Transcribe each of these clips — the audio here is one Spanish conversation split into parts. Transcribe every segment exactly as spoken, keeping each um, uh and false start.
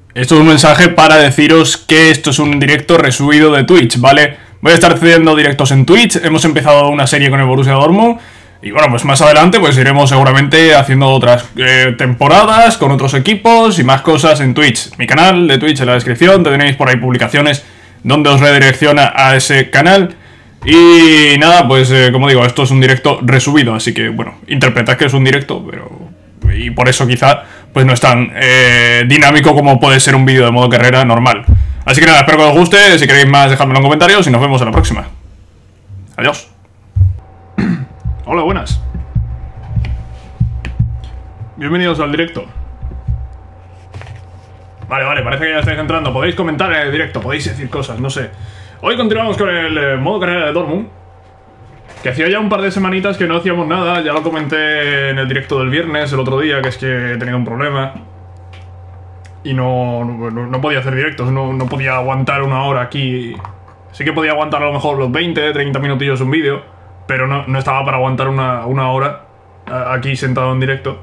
Esto es un mensaje para deciros que esto es un directo resubido de Twitch, ¿vale? Voy a estar haciendo directos en Twitch, hemos empezado una serie con el Borussia Dortmund y bueno, pues más adelante pues iremos seguramente haciendo otras eh, temporadas con otros equipos y más cosas en Twitch. Mi canal de Twitch en la descripción, tenéis por ahí publicaciones donde os redirecciona a ese canal. Y nada, pues eh, como digo, esto es un directo resubido, así que bueno, interpretad que es un directo, pero... y por eso quizá pues no es tan eh, dinámico como puede ser un vídeo de modo carrera normal. Así que nada, espero que os guste, si queréis más dejadmelo en comentarios y nos vemos en la próxima. Adiós. Hola, buenas. Bienvenidos al directo. Vale, vale, parece que ya estáis entrando. Podéis comentar en el directo, podéis decir cosas, no sé. Hoy continuamos con el eh, modo carrera de Dortmund. Que hacía ya un par de semanitas que no hacíamos nada. Ya lo comenté en el directo del viernes, el otro día, que es que he tenido un problema y no, no, no podía hacer directos, no, no podía aguantar una hora aquí. Sí que podía aguantar a lo mejor los veinte, treinta minutillos un vídeo, pero no, no estaba para aguantar una, una hora aquí sentado en directo.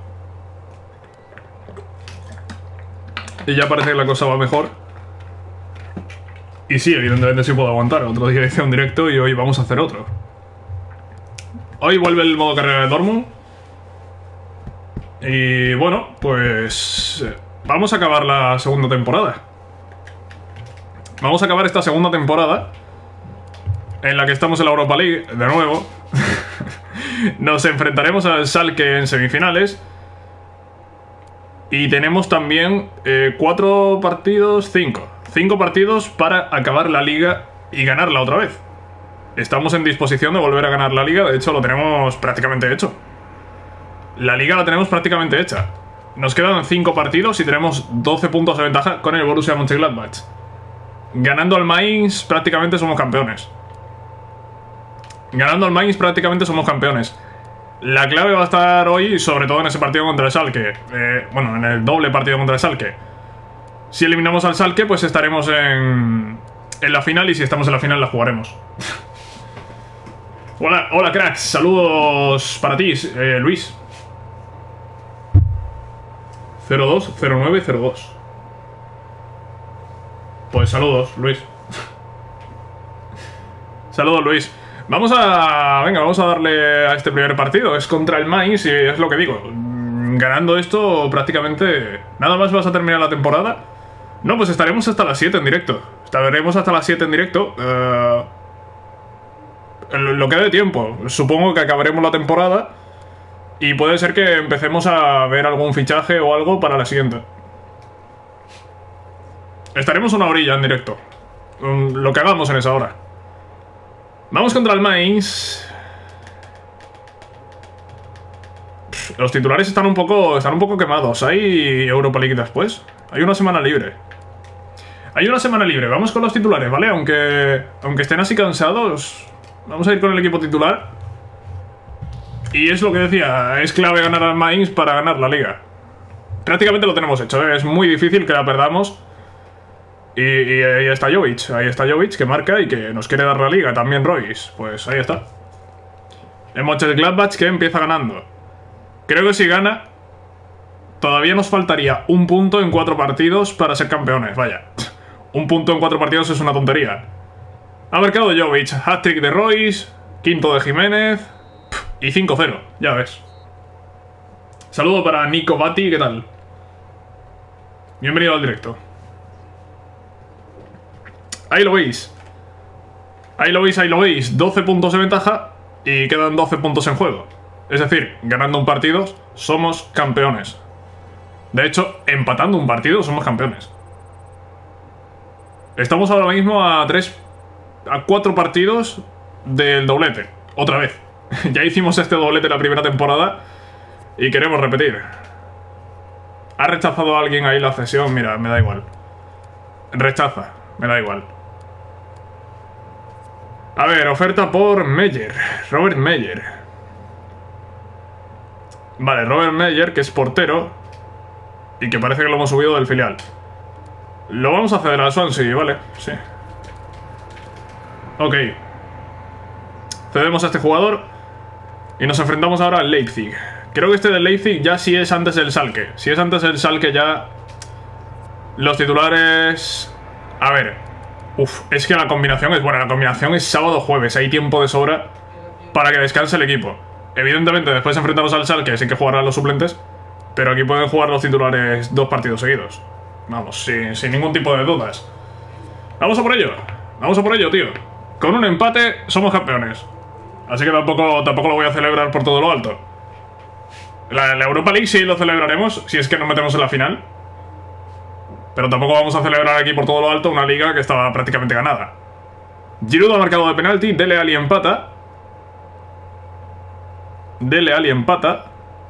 Y ya parece que la cosa va mejor. Y sí, evidentemente sí puedo aguantar. Otro día hice un directo y hoy vamos a hacer otro. Hoy vuelve el modo carrera de Dortmund. Y bueno, pues... vamos a acabar la segunda temporada. Vamos a acabar esta segunda temporada en la que estamos en la Europa League, de nuevo. Nos enfrentaremos al Schalke en semifinales. Y tenemos también eh, cuatro partidos, cinco. Cinco partidos para acabar la liga y ganarla otra vez. Estamos en disposición de volver a ganar la liga. De hecho, lo tenemos prácticamente hecho. La liga la tenemos prácticamente hecha. Nos quedan cinco partidos y tenemos doce puntos de ventaja con el Borussia Mönchengladbach. Ganando al Mainz prácticamente somos campeones. Ganando al Mainz prácticamente somos campeones. La clave va a estar hoy, sobre todo en ese partido contra el Schalke. Eh, bueno, en el doble partido contra el Schalke. Si eliminamos al Schalke, pues estaremos en, en la final, y si estamos en la final la jugaremos. Hola, hola cracks, saludos para ti, eh, Luis. cero dos cero nueve cero dos. Pues saludos, Luis. Saludos, Luis. Vamos a... venga, vamos a darle a este primer partido. Es contra el Mainz y es lo que digo. Ganando esto prácticamente... ¿nada más vas a terminar la temporada? No, pues estaremos hasta las siete en directo. Estaremos hasta las siete en directo. Uh... Lo que dé tiempo. Supongo que acabaremos la temporada y puede ser que empecemos a ver algún fichaje o algo para la siguiente. Estaremos una orilla en directo. Lo que hagamos en esa hora. Vamos contra el Mainz. Los titulares están un poco están un poco quemados. Hay Europa League después. Hay una semana libre. Hay una semana libre. Vamos con los titulares, ¿vale? Aunque, aunque estén así cansados, vamos a ir con el equipo titular. Y es lo que decía, es clave ganar al Mainz para ganar la liga. Prácticamente lo tenemos hecho, ¿eh? Es muy difícil que la perdamos. Y, y ahí está Jovic, ahí está Jovic que marca y que nos quiere dar la liga. También Royce, pues ahí está. El Mönchengladbach que empieza ganando. Creo que si gana, todavía nos faltaría un punto en cuatro partidos para ser campeones, vaya. Un punto en cuatro partidos es una tontería. Ha marcado Jovic, hat-trick de Royce, quinto de Jiménez y cinco cero, ya ves. Saludo para Nico Batti, ¿qué tal? Bienvenido al directo. Ahí lo veis. Ahí lo veis, ahí lo veis. doce puntos de ventaja y quedan doce puntos en juego. Es decir, ganando un partido somos campeones. De hecho, empatando un partido somos campeones. Estamos ahora mismo a tres... a cuatro partidos del doblete. Otra vez. Ya hicimos este doblete la primera temporada y queremos repetir. Ha rechazado a alguien ahí la cesión. Mira, me da igual. Rechaza, me da igual. A ver, oferta por Meyer. Robert Meyer. Vale, Robert Meyer, que es portero y que parece que lo hemos subido del filial. Lo vamos a ceder al Swansea, vale, sí. Ok. Cedemos a este jugador y nos enfrentamos ahora al Leipzig. Creo que este del Leipzig ya sí es antes del Schalke. Si es antes del Schalke ya Los titulares... A ver. Uf, es que la combinación es buena. La combinación es sábado-jueves. Hay tiempo de sobra para que descanse el equipo. Evidentemente, después de enfrentarnos al Schalke, sí que jugarán los suplentes. Pero aquí pueden jugar los titulares dos partidos seguidos. Vamos, sin, sin ningún tipo de dudas. Vamos a por ello. Vamos a por ello, tío. Con un empate somos campeones. Así que tampoco, tampoco lo voy a celebrar por todo lo alto. La, la Europa League sí lo celebraremos, si es que nos metemos en la final. Pero tampoco vamos a celebrar aquí por todo lo alto una liga que estaba prácticamente ganada. Giroud ha marcado de penalti, Dele Alli empata. Dele Alli empata.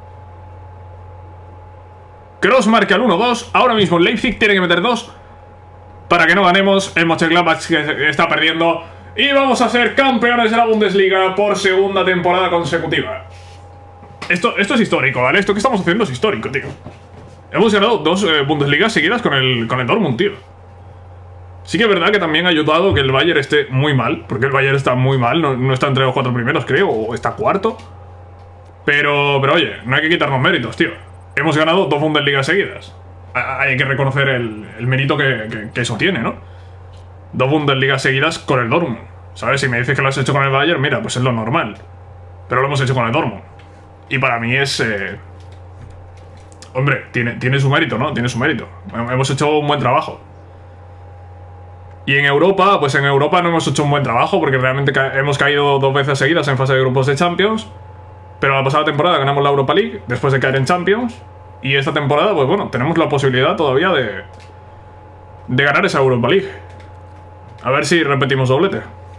Kroos marca el uno dos. Ahora mismo el Leipzig tiene que meter dos para que no ganemos. El Mönchengladbach que está perdiendo. Y vamos a ser campeones de la Bundesliga por segunda temporada consecutiva. Esto, esto es histórico, ¿vale? Esto que estamos haciendo es histórico, tío. Hemos ganado dos eh, Bundesligas seguidas con el, con el Dortmund, tío. Sí que es verdad que también ha ayudado que el Bayern esté muy mal. Porque el Bayern está muy mal. No, no está entre los cuatro primeros, creo. O está cuarto. Pero, pero oye, no hay que quitarnos méritos, tío. Hemos ganado dos Bundesligas seguidas. Hay que reconocer el, el mérito que, que, que eso tiene, ¿no? Dos Bundesligas seguidas con el Dortmund. ¿Sabes? Si me dices que lo has hecho con el Bayern, mira, pues es lo normal. Pero lo hemos hecho con el Dortmund. Y para mí es... Eh... Hombre, tiene, tiene su mérito, ¿no? Tiene su mérito. Hemos hecho un buen trabajo. Y en Europa, pues en Europa no hemos hecho un buen trabajo porque realmente ca hemos caído dos veces seguidas en fase de grupos de Champions. Pero la pasada temporada ganamos la Europa League después de caer en Champions. Y esta temporada, pues bueno, tenemos la posibilidad todavía de... de ganar esa Europa League. A ver si repetimos doblete.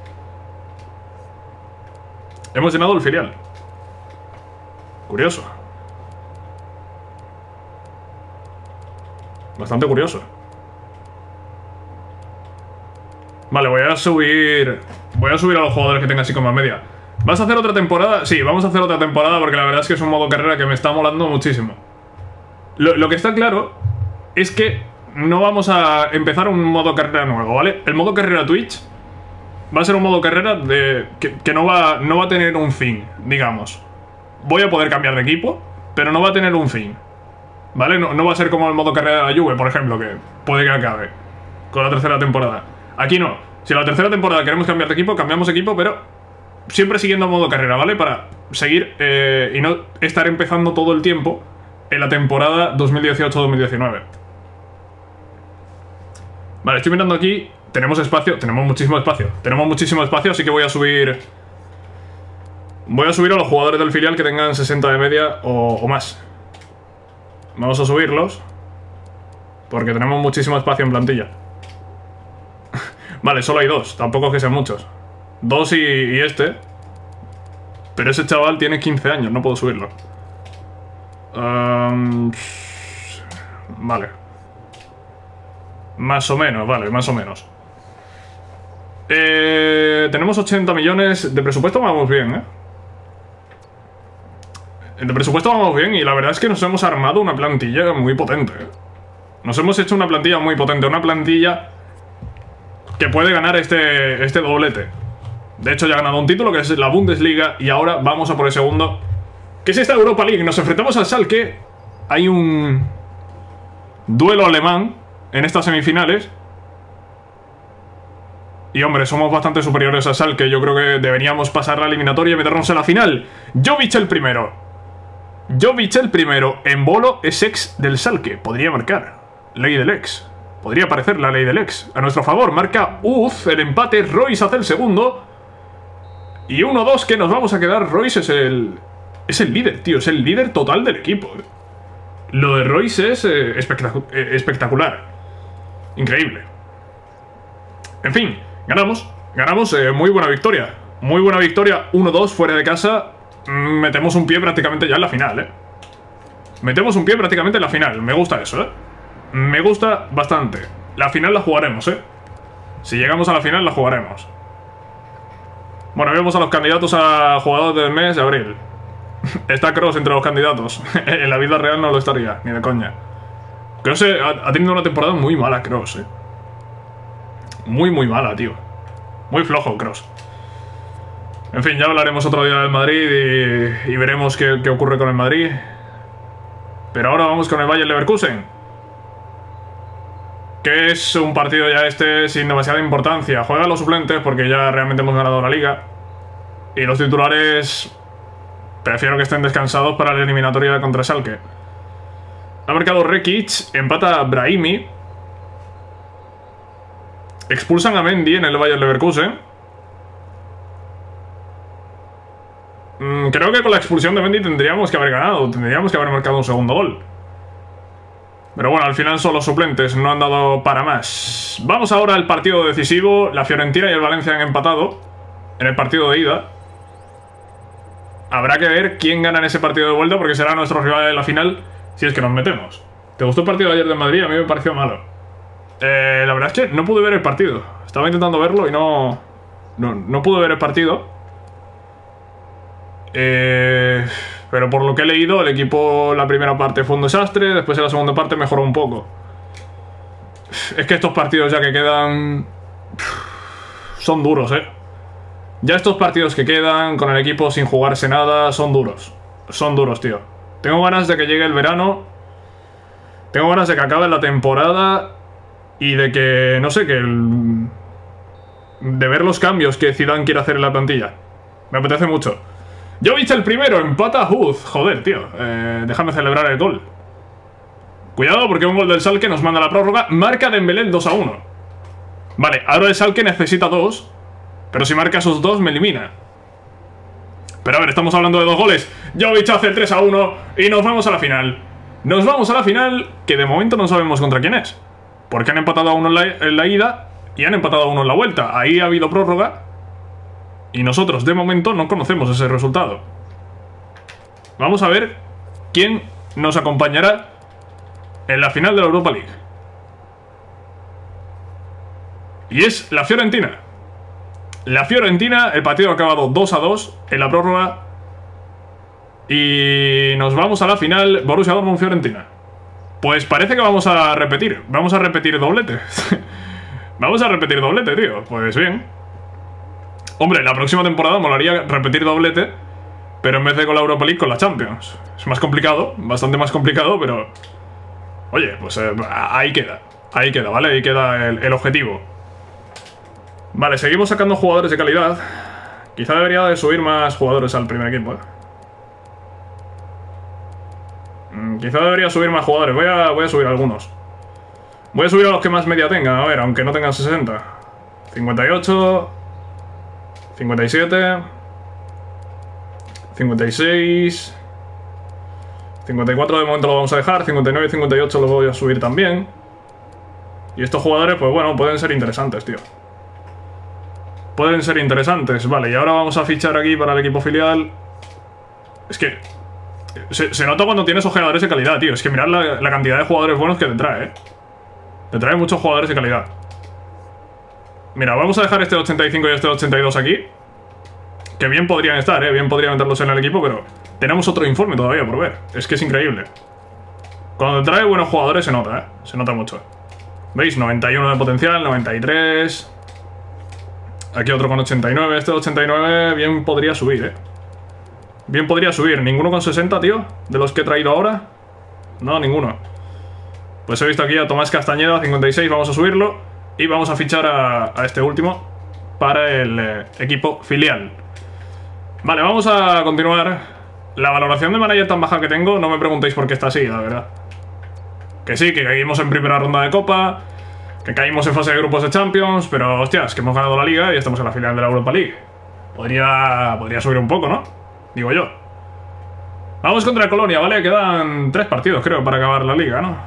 Hemos llenado el filial. Curioso. Bastante curioso. Vale, voy a subir... Voy a subir a los jugadores que tengan así como a media. ¿Vas a hacer otra temporada? Sí, vamos a hacer otra temporada porque la verdad es que es un modo carrera que me está molando muchísimo. Lo, lo que está claro es que no vamos a empezar un modo carrera nuevo, ¿vale? El modo carrera Twitch va a ser un modo carrera de que, que no, va, no va a tener un fin, digamos. Voy a poder cambiar de equipo, pero no va a tener un fin, ¿vale? No, no va a ser como el modo carrera de la Juve, por ejemplo, que puede que acabe con la tercera temporada. Aquí no. Si en la tercera temporada queremos cambiar de equipo, cambiamos de equipo, pero siempre siguiendo el modo carrera, ¿vale? Para seguir eh, y no estar empezando todo el tiempo en la temporada dos mil dieciocho dos mil diecinueve. Vale, estoy mirando aquí. Tenemos espacio, tenemos muchísimo espacio. Tenemos muchísimo espacio, así que voy a subir... Voy a subir a los jugadores del filial que tengan sesenta de media o, o más. Vamos a subirlos porque tenemos muchísimo espacio en plantilla. Vale, solo hay dos, tampoco es que sean muchos. Dos y, y este. Pero ese chaval tiene quince años, no puedo subirlo. Um, vale. Más o menos, vale, más o menos. Eh, tenemos ochenta millones de presupuesto, vamos bien, ¿eh? De presupuesto vamos bien y la verdad es que nos hemos armado una plantilla muy potente, ¿eh? Nos hemos hecho una plantilla muy potente, una plantilla que puede ganar este, este doblete. De hecho ya ha ganado un título que es la Bundesliga y ahora vamos a por el segundo, que es esta Europa League. Nos enfrentamos al Schalke. Hay un duelo alemán en estas semifinales. Y hombre, somos bastante superiores al Schalke. Yo creo que deberíamos pasar la eliminatoria y meternos en la final. Jovic el primero. Jovic el primero. Embolo es ex del Schalke. Podría marcar. Ley del ex. Podría aparecer la ley del ex a nuestro favor. Marca Uz el empate. Royce hace el segundo. Y uno dos que nos vamos a quedar. Royce es el... Es el líder, tío. Es el líder total del equipo. Lo de Royce es eh, espectac eh, espectacular. Increíble. En fin, ganamos. Ganamos. Eh, muy buena victoria. Muy buena victoria. uno dos fuera de casa. Mm, metemos un pie prácticamente ya en la final, eh. Metemos un pie prácticamente en la final. Me gusta eso, eh. Me gusta bastante. La final la jugaremos, eh. Si llegamos a la final la jugaremos. Bueno, vemos a los candidatos a jugadores del mes de abril. Está Kroos entre los candidatos. En la vida real no lo estaría, ni de coña. Kroos ha, ha tenido una temporada muy mala, Kroos, eh. Muy, muy mala, tío. Muy flojo, Kroos. En fin, ya hablaremos otro día del Madrid y, y veremos qué, qué ocurre con el Madrid. Pero ahora vamos con el Bayer Leverkusen. que es un partido ya este sin demasiada importancia. Juegan los suplentes porque ya realmente hemos ganado la liga. Y los titulares prefiero que estén descansados para la eliminatoria contra Schalke. Ha marcado Rekic, empata Brahimi. Expulsan a Mendy en el Bayer Leverkusen. Mm, creo que con la expulsión de Mendy tendríamos que haber ganado. Tendríamos que haber marcado un segundo gol. Pero bueno, al final son los suplentes, no han dado para más. Vamos ahora al partido decisivo. La Fiorentina y el Valencia han empatado en el partido de ida. Habrá que ver quién gana en ese partido de vuelta, porque será nuestro rival en la final, si es que nos metemos. ¿Te gustó el partido de ayer de Madrid? A mí me pareció malo. Eh, la verdad es que no pude ver el partido. Estaba intentando verlo y no... No, no pude ver el partido. Eh... Pero por lo que he leído, el equipo la primera parte fue un desastre, después en la segunda parte mejoró un poco. Es que estos partidos ya que quedan... son duros, ¿eh? Ya estos partidos que quedan, con el equipo sin jugarse nada, son duros. Son duros, tío. Tengo ganas de que llegue el verano. Tengo ganas de que acabe la temporada. Y de que, no sé, que el... de ver los cambios que Zidane quiere hacer en la plantilla. Me apetece mucho. Jovic el primero, empata a Huz. Joder, tío, eh, déjame celebrar el gol. Cuidado porque un gol del Schalke nos manda a la prórroga. Marca Dembélé el dos a uno. Vale, ahora el Schalke necesita dos. Pero si marca esos dos me elimina. Pero a ver, estamos hablando de dos goles. Jovic hace el tres a uno y nos vamos a la final. Nos vamos a la final, que de momento no sabemos contra quién es. Porque han empatado a uno en la, en la ida y han empatado a uno en la vuelta. Ahí ha habido prórroga. Y nosotros, de momento, no conocemos ese resultado. Vamos a ver quién nos acompañará en la final de la Europa League. Y es la Fiorentina. La Fiorentina, el partido ha acabado dos a dos en la prórroga. Y nos vamos a la final, Borussia Dortmund-Fiorentina. Pues parece que vamos a repetir. Vamos a repetir doblete. Vamos a repetir doblete, tío. Pues bien. Hombre, la próxima temporada molaría repetir doblete, pero en vez de con la Europa League, con la Champions. Es más complicado, bastante más complicado, pero... Oye, pues eh, ahí queda. Ahí queda, ¿vale? Ahí queda el, el objetivo. Vale, seguimos sacando jugadores de calidad. Quizá debería de subir más jugadores al primer equipo, ¿eh? Mm, quizá debería subir más jugadores. Voy a, voy a subir algunos. Voy a subir a los que más media tengan, a ver, aunque no tengan sesenta. cincuenta y ocho... cincuenta y siete, cincuenta y seis, cincuenta y cuatro de momento lo vamos a dejar, cincuenta y nueve y cincuenta y ocho lo voy a subir también. Y estos jugadores, pues bueno, pueden ser interesantes, tío. Pueden ser interesantes, vale, y ahora vamos a fichar aquí para el equipo filial. Es que se, se nota cuando tienes ojeadores de calidad, tío. Es que mirad la, la cantidad de jugadores buenos que te trae, eh. Te trae muchos jugadores de calidad. Mira, vamos a dejar este ochenta y cinco y este ochenta y dos aquí. Que bien podrían estar, ¿eh? Bien podrían meterlos en el equipo, pero tenemos otro informe todavía por ver. Es que es increíble. Cuando trae buenos jugadores se nota, ¿eh? Se nota mucho. ¿Veis? noventa y uno de potencial, noventa y tres. Aquí otro con ochenta y nueve. Este ochenta y nueve bien podría subir, ¿eh? Bien podría subir. ¿Ninguno con sesenta, tío? ¿De los que he traído ahora? No, ninguno. Pues he visto aquí a Tomás Castañeda, cincuenta y seis. Vamos a subirlo. Y vamos a fichar a, a este último para el eh, equipo filial. Vale, vamos a continuar. La valoración de manager tan baja que tengo, no me preguntéis por qué está así, la verdad. Que sí, que caímos en primera ronda de Copa, que caímos en fase de grupos de Champions, pero hostias, que hemos ganado la Liga y estamos en la final de la Europa League. Podría, podría subir un poco, ¿no? Digo yo. Vamos contra el Colonia, ¿vale? Quedan tres partidos, creo, para acabar la Liga, ¿no?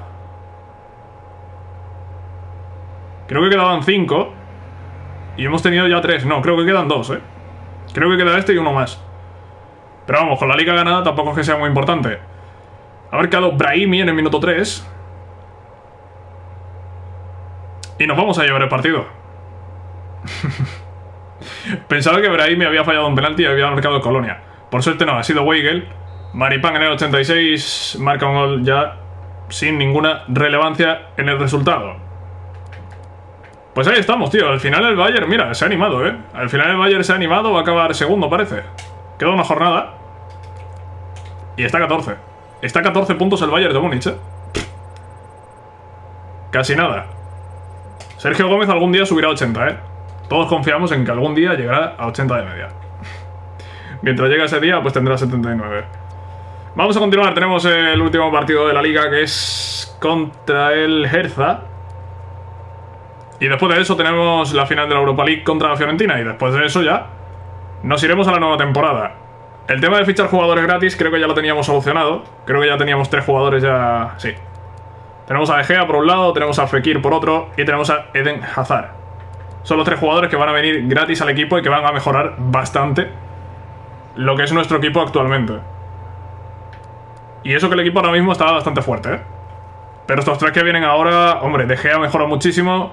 Creo que quedaban cinco. Y hemos tenido ya tres. No, creo que quedan dos, ¿eh? Creo que queda este y uno más. Pero vamos, con la liga ganada tampoco es que sea muy importante. Ha marcado Brahimi en el minuto tres. Y nos vamos a llevar el partido. Pensaba que Brahimi había fallado un penalti y había marcado el Colonia. Por suerte no, ha sido Weigel. Maripán en el ochenta y seis marca un gol ya sin ninguna relevancia en el resultado. Pues ahí estamos, tío. Al final el Bayern, mira, se ha animado, ¿eh? Al final el Bayern se ha animado, va a acabar segundo, parece. Queda una jornada. Y está a catorce. Está a catorce puntos el Bayern de Múnich, ¿eh? Casi nada. Sergio Gómez algún día subirá a ochenta, ¿eh? Todos confiamos en que algún día llegará a ochenta de media. Mientras llegue ese día, pues tendrá setenta y nueve. Vamos a continuar. Tenemos el último partido de la liga, que es contra el Hertha. Y después de eso tenemos la final de la Europa League contra la Fiorentina. Y después de eso ya nos iremos a la nueva temporada. El tema de fichar jugadores gratis creo que ya lo teníamos solucionado. Creo que ya teníamos tres jugadores ya... Sí. Tenemos a De Gea por un lado, tenemos a Fekir por otro y tenemos a Eden Hazard. Son los tres jugadores que van a venir gratis al equipo y que van a mejorar bastante lo que es nuestro equipo actualmente. Y eso que el equipo ahora mismo está bastante fuerte, ¿eh? Pero estos tres que vienen ahora... Hombre, De Gea mejora muchísimo.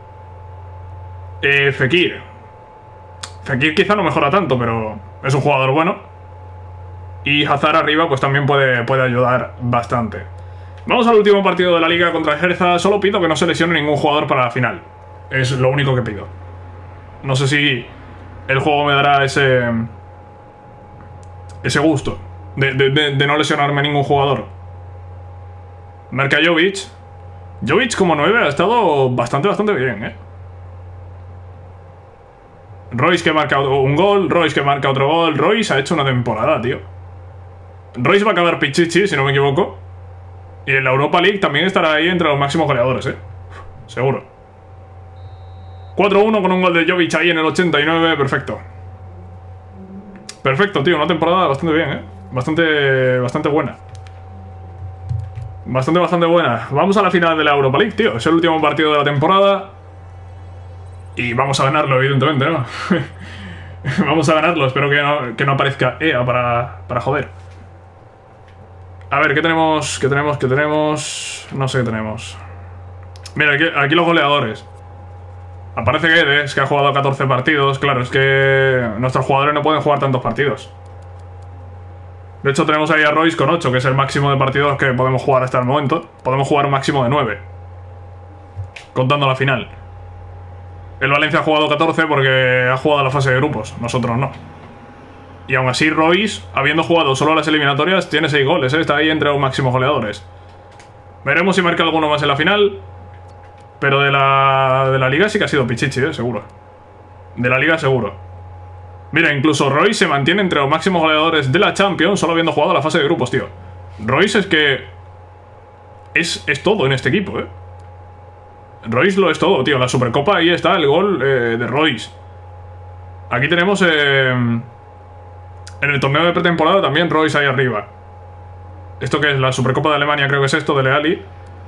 Eh, Fekir. Fekir quizá no mejora tanto, pero es un jugador bueno. Y Hazard arriba pues también puede, puede ayudar bastante. Vamos al último partido de la liga contra el Hertha. Solo pido que no se lesione ningún jugador para la final. Es lo único que pido. No sé si el juego me dará ese... Ese gusto de, de, de, de no lesionarme ningún jugador. Marca Jovic. Jovic como nueve ha estado bastante, bastante bien, ¿eh? Royce que marca un gol, Royce que marca otro gol. Royce ha hecho una temporada, tío. Royce va a acabar Pichichi, si no me equivoco. Y en la Europa League también estará ahí entre los máximos goleadores, ¿eh? Seguro. cuatro uno con un gol de Jovic ahí en el ochenta y nueve, perfecto. Perfecto, tío, una temporada bastante bien, ¿eh? Bastante, bastante buena. Bastante, bastante buena. Vamos a la final de la Europa League, tío. Es el último partido de la temporada. Y vamos a ganarlo, evidentemente, ¿no? Vamos a ganarlo, espero que no, que no aparezca E A para, para joder. A ver, ¿qué tenemos? ¿Qué tenemos? ¿Qué tenemos? No sé qué tenemos. Mira, aquí, aquí los goleadores. Aparece Guedes, que ha jugado catorce partidos. Claro, es que nuestros jugadores no pueden jugar tantos partidos. De hecho, tenemos ahí a Royce con ocho, que es el máximo de partidos que podemos jugar hasta el momento. Podemos jugar un máximo de nueve, contando la final. El Valencia ha jugado catorce porque ha jugado la fase de grupos. Nosotros no. Y aún así Royce, habiendo jugado solo las eliminatorias, tiene seis goles, ¿eh? Está ahí entre los máximos goleadores. Veremos si marca alguno más en la final. Pero de la, de la liga sí que ha sido Pichichi, ¿eh? Seguro. De la liga seguro. Mira, incluso Royce se mantiene entre los máximos goleadores de la Champions solo habiendo jugado la fase de grupos, tío. Royce es que... Es, es todo en este equipo, ¿eh? Royce lo es todo, tío. La Supercopa, ahí está el gol eh, de Royce. Aquí tenemos... Eh, en el torneo de pretemporada también Royce ahí arriba. Esto que es la Supercopa de Alemania, creo que es esto, de Leali.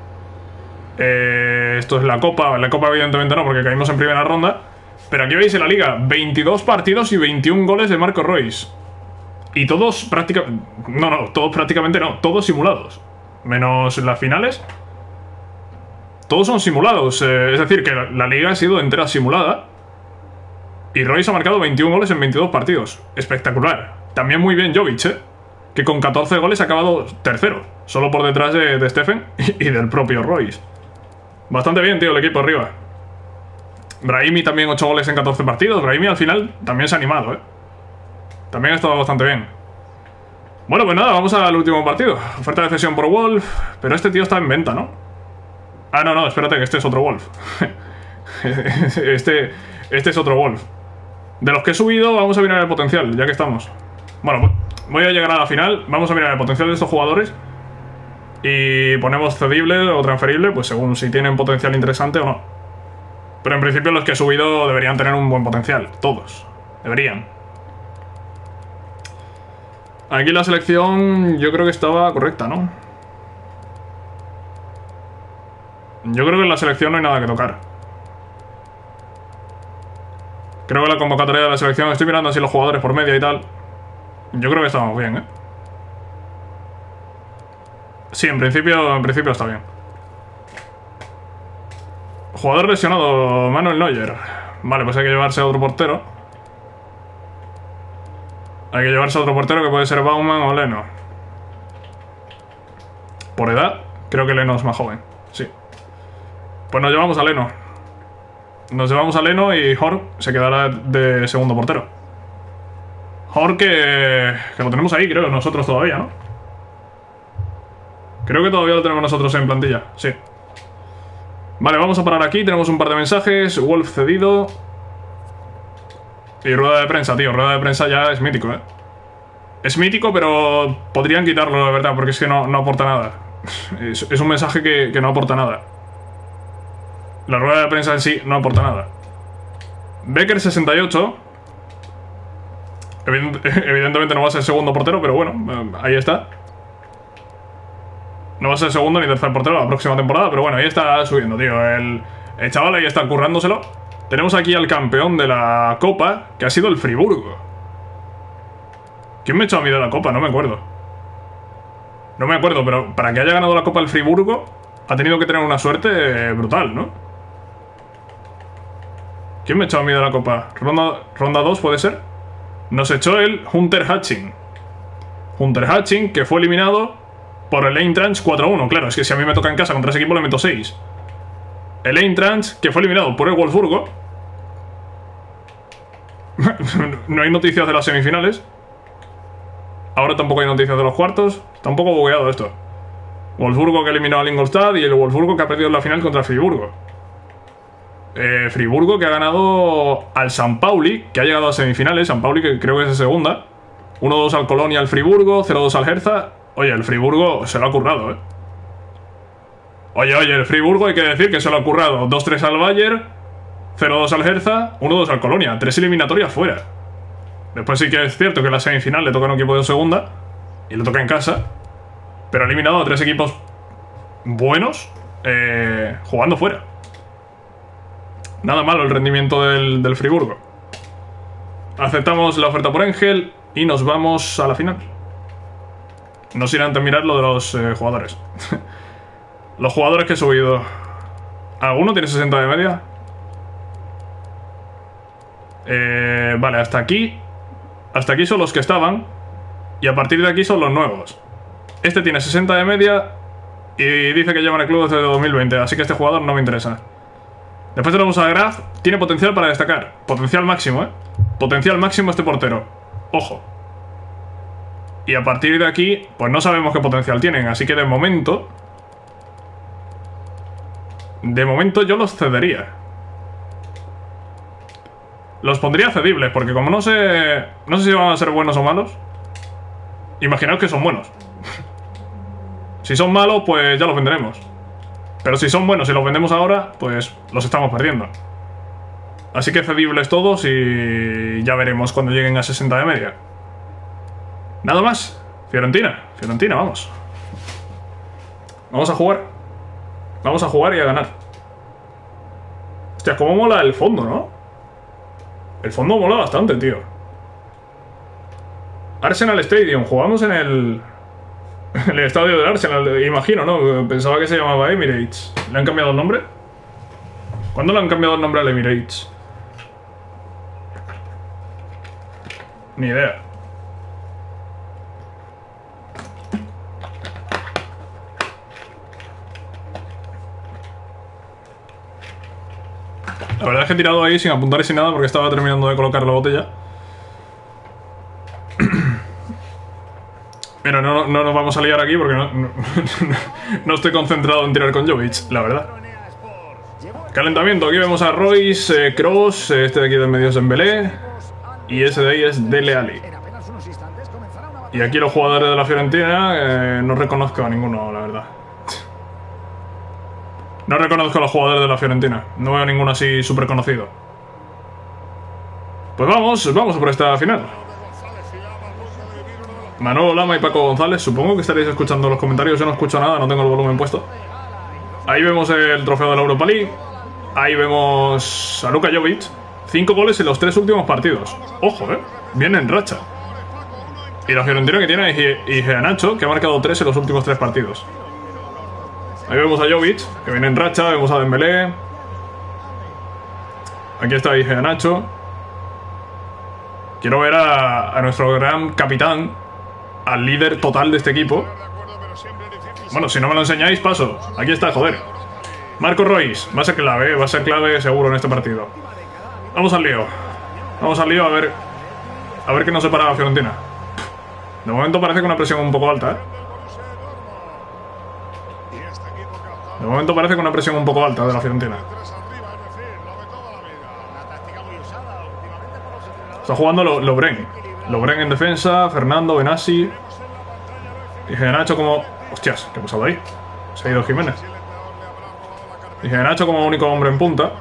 Eh, esto es la Copa. La Copa evidentemente no, porque caímos en primera ronda. Pero aquí veis en la Liga, veintidós partidos y veintiún goles de Marco Royce. Y todos prácticamente... No, no, todos prácticamente no. Todos simulados. Menos las finales. Todos son simulados. Eh, es decir, que la, la Liga ha sido entera simulada. Y Royce ha marcado veintiún goles en veintidós partidos. Espectacular. También muy bien Jovic, ¿eh? Que con catorce goles ha acabado tercero. Solo por detrás de, de Stephen y, y del propio Royce. Bastante bien, tío, el equipo arriba. Brahimi también ocho goles en catorce partidos. Brahimi al final también se ha animado, ¿eh? También ha estado bastante bien. Bueno, pues nada, vamos al último partido. Oferta de cesión por Wolf. Pero este tío está en venta, ¿no? Ah, no, no, espérate, que este es otro Wolf. Este, este es otro Wolf. De los que he subido, vamos a mirar el potencial, ya que estamos. Bueno, voy a llegar a la final. Vamos a mirar el potencial de estos jugadores. Y ponemos cedible o transferible, pues según si tienen potencial interesante o no. Pero en principio los que he subido deberían tener un buen potencial. Todos. Deberían. Aquí la selección yo creo que estaba correcta, ¿no? Yo creo que en la selección no hay nada que tocar. Creo que la convocatoria de la selección... Estoy mirando así los jugadores por media y tal. Yo creo que estamos bien, ¿eh? Sí, en principio, en principio está bien. Jugador lesionado, Manuel Neuer. Vale, pues hay que llevarse a otro portero. Hay que llevarse a otro portero que puede ser Baumann o Leno. Por edad, creo que Leno es más joven. Sí. Pues nos llevamos a Leno. Nos llevamos a Leno y Jorg se quedará de segundo portero. Jorg que, que lo tenemos ahí, creo, nosotros todavía, ¿no? Creo que todavía lo tenemos nosotros en plantilla, sí. Vale, vamos a parar aquí. Tenemos un par de mensajes. Wolf cedido. Y rueda de prensa, tío. Rueda de prensa ya es mítico, ¿eh? Es mítico, pero podrían quitarlo, de verdad, porque es que no, no aporta nada. Es, es un mensaje que, que no aporta nada. La rueda de prensa en sí no aporta nada. Becker sesenta y ocho. Evident, evidentemente no va a ser segundo portero, pero bueno, ahí está. No va a ser segundo ni tercer portero la próxima temporada, pero bueno, ahí está subiendo, tío. El, el chaval ahí está currándoselo. Tenemos aquí al campeón de la Copa, que ha sido el Friburgo. ¿Quién me echó a mí de la Copa? No me acuerdo. No me acuerdo, pero para que haya ganado la Copa el Friburgo, ha tenido que tener una suerte brutal, ¿no? ¿Quién me echó a mí de la Copa? ¿Ronda, ronda dos puede ser? Nos echó el Hunter Hatching. Hunter Hatching, que fue eliminado por el Eintracht cuatro a uno. Claro, es que si a mí me toca en casa contra ese equipo le meto seis. El Eintracht, que fue eliminado por el Wolfsburgo. No hay noticias de las semifinales. Ahora tampoco hay noticias de los cuartos. Está un poco bugueado esto. Wolfsburgo que eliminó al Ingolstadt y el Wolfsburgo que ha perdido en la final contra Friburgo. Eh, Friburgo que ha ganado al San Pauli, que ha llegado a semifinales. San Pauli que creo que es de segunda. uno dos al Colonia al Friburgo, cero dos al Hertha. Oye, el Friburgo se lo ha currado, eh. Oye, oye, el Friburgo hay que decir que se lo ha currado. dos tres al Bayern, cero dos al Hertha, uno dos al Colonia. Tres eliminatorias fuera. Después sí que es cierto que en la semifinal le toca a un equipo de segunda y le toca en casa, pero ha eliminado a tres equipos buenos eh, jugando fuera. Nada malo el rendimiento del, del Friburgo. Aceptamos la oferta por Engel y nos vamos a la final. No sin antes mirar lo de los eh, jugadores. Los jugadores que he subido. ¿Alguno tiene sesenta de media? Eh, vale, hasta aquí. Hasta aquí son los que estaban. Y a partir de aquí son los nuevos. Este tiene sesenta de media y dice que lleva en el club desde dos mil veinte. Así que este jugador no me interesa. Después tenemos a Graf. Tiene potencial para destacar. Potencial máximo, ¿eh? Potencial máximo este portero. Ojo. Y a partir de aquí, pues no sabemos qué potencial tienen. Así que de momento... De momento yo los cedería. Los pondría cedibles, porque como no sé... No sé si van a ser buenos o malos. Imaginaos que son buenos. Si son malos, pues ya los venderemos. Pero si son buenos y los vendemos ahora, pues los estamos perdiendo. Así que cedibles todos y ya veremos cuando lleguen a sesenta de media. Nada más. Fiorentina. Fiorentina, vamos. Vamos a jugar. Vamos a jugar y a ganar. Hostia, cómo mola el fondo, ¿no? El fondo mola bastante, tío. Arsenal Stadium. Jugamos en el... En el estadio del Arsenal, imagino, ¿no? Pensaba que se llamaba Emirates. ¿Le han cambiado el nombre? ¿Cuándo le han cambiado el nombre al Emirates? Ni idea. La verdad es que he tirado ahí sin apuntar y sin nada porque estaba terminando de colocar la botella. Mira, no, no nos vamos a liar aquí porque no, no, no estoy concentrado en tirar con Jovic, la verdad. Calentamiento, aquí vemos a Royce, eh, Kroos, este de aquí del medio es Dembélé y ese de ahí es Dele Alli. Y aquí los jugadores de la Fiorentina eh, no reconozco a ninguno, la verdad. No reconozco a los jugadores de la Fiorentina, no veo ninguno así súper conocido. Pues vamos, vamos por esta final. Manolo Lama y Paco González, supongo que estaréis escuchando los comentarios, yo no escucho nada, no tengo el volumen puesto. Ahí vemos el trofeo de la Europa League. Ahí vemos a Luka Jovic. Cinco goles en los tres últimos partidos. Ojo, eh, viene en racha. Y la Fiorentina que tiene a Iheanacho, que ha marcado tres en los últimos tres partidos. Ahí vemos a Jovic, que viene en racha, vemos a Dembélé. Aquí está Iheanacho. Quiero ver a, a nuestro gran capitán, al líder total de este equipo. Bueno, si no me lo enseñáis, paso. Aquí está, joder. Marco Royce, va a ser clave, va a ser clave seguro en este partido. Vamos al lío. Vamos al lío a ver. A ver qué nos separa la Fiorentina. De momento parece que una presión un poco alta, ¿eh? De momento parece con una presión un poco alta de la Fiorentina. Está jugando Lo Lovren. Lovren en defensa, Fernando, Benassi. Y Nacho como... Hostias, ¿qué ha pasado ahí? Se ha ido Jiménez. Y Nacho como único hombre en punta.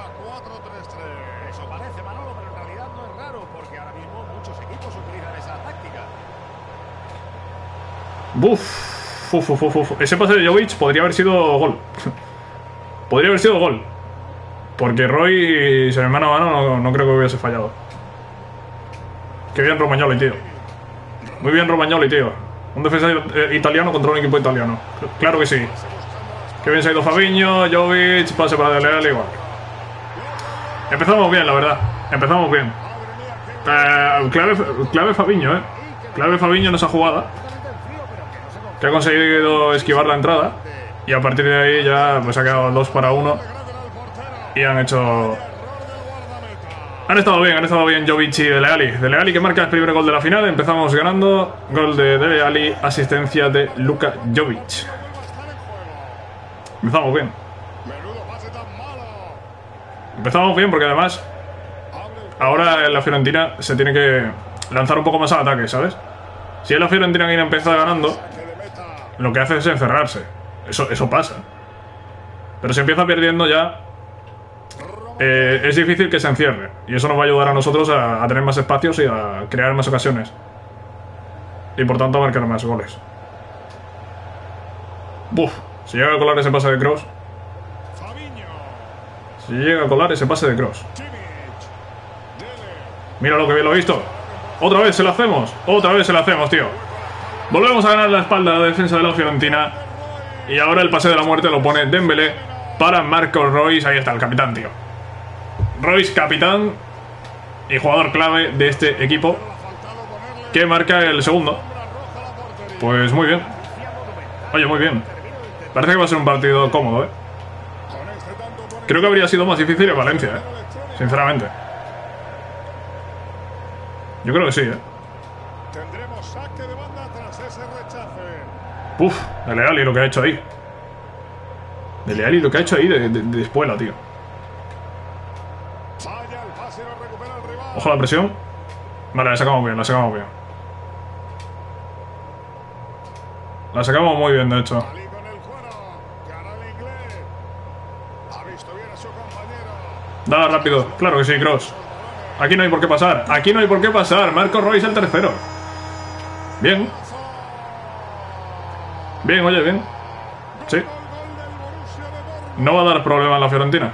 Buf, uf, uf, uf, uf. Ese pase de Jovic podría haber sido gol. Podría haber sido gol. Porque Roy, si en mano a mano, no, no creo que hubiese fallado. Qué bien Romagnoli, tío. Muy bien Romagnoli, tío. Un defensa italiano contra un equipo italiano. Claro que sí. Qué bien se ha ido Fabinho, Jovic, pase para Dele Alli, igual. Empezamos bien, la verdad. Empezamos bien. Eh, clave, clave Fabinho, eh. Clave Fabinho en esa jugada. Que ha conseguido esquivar la entrada. Y a partir de ahí ya pues ha quedado dos para uno. Y han hecho... Han estado bien, han estado bien Jovic y Dele Alli. Dele Alli que marca el primer gol de la final. Empezamos ganando. Gol de Dele Alli, asistencia de Luka Jovic. Empezamos bien. Empezamos bien porque además ahora la Fiorentina se tiene que lanzar un poco más al ataque, ¿sabes? Si es la Fiorentina que empieza ganando, lo que hace es encerrarse. Eso, eso pasa. Pero si empieza perdiendo ya, eh, es difícil que se encierre. Y eso nos va a ayudar a nosotros a, a tener más espacios y a crear más ocasiones. Y por tanto a marcar más goles. Buf, si llega a colar ese pase de Kroos. Si llega a colar ese pase de Kroos. Mira lo que bien lo he visto. Otra vez se lo hacemos. Otra vez se lo hacemos, tío. Volvemos a ganar la espalda de la defensa de la Fiorentina. Y ahora el pase de la muerte lo pone Dembélé para Marco Reus. Ahí está el capitán, tío. Reus, capitán y jugador clave de este equipo, que marca el segundo. Pues muy bien. Oye, muy bien. Parece que va a ser un partido cómodo, ¿eh? Creo que habría sido más difícil en Valencia, ¿eh? Sinceramente. Yo creo que sí, ¿eh? Uf, Dele Alli lo que ha hecho ahí. Dele Alli lo que ha hecho ahí de, de, de espuela, tío. Ojo a la presión. Vale, la sacamos bien, la sacamos bien. La sacamos muy bien, de hecho. Dale rápido, claro que sí, Kroos. Aquí no hay por qué pasar, aquí no hay por qué pasar. Marco Reus el tercero. Bien. Bien, oye, bien. Sí. No va a dar problema en la Fiorentina.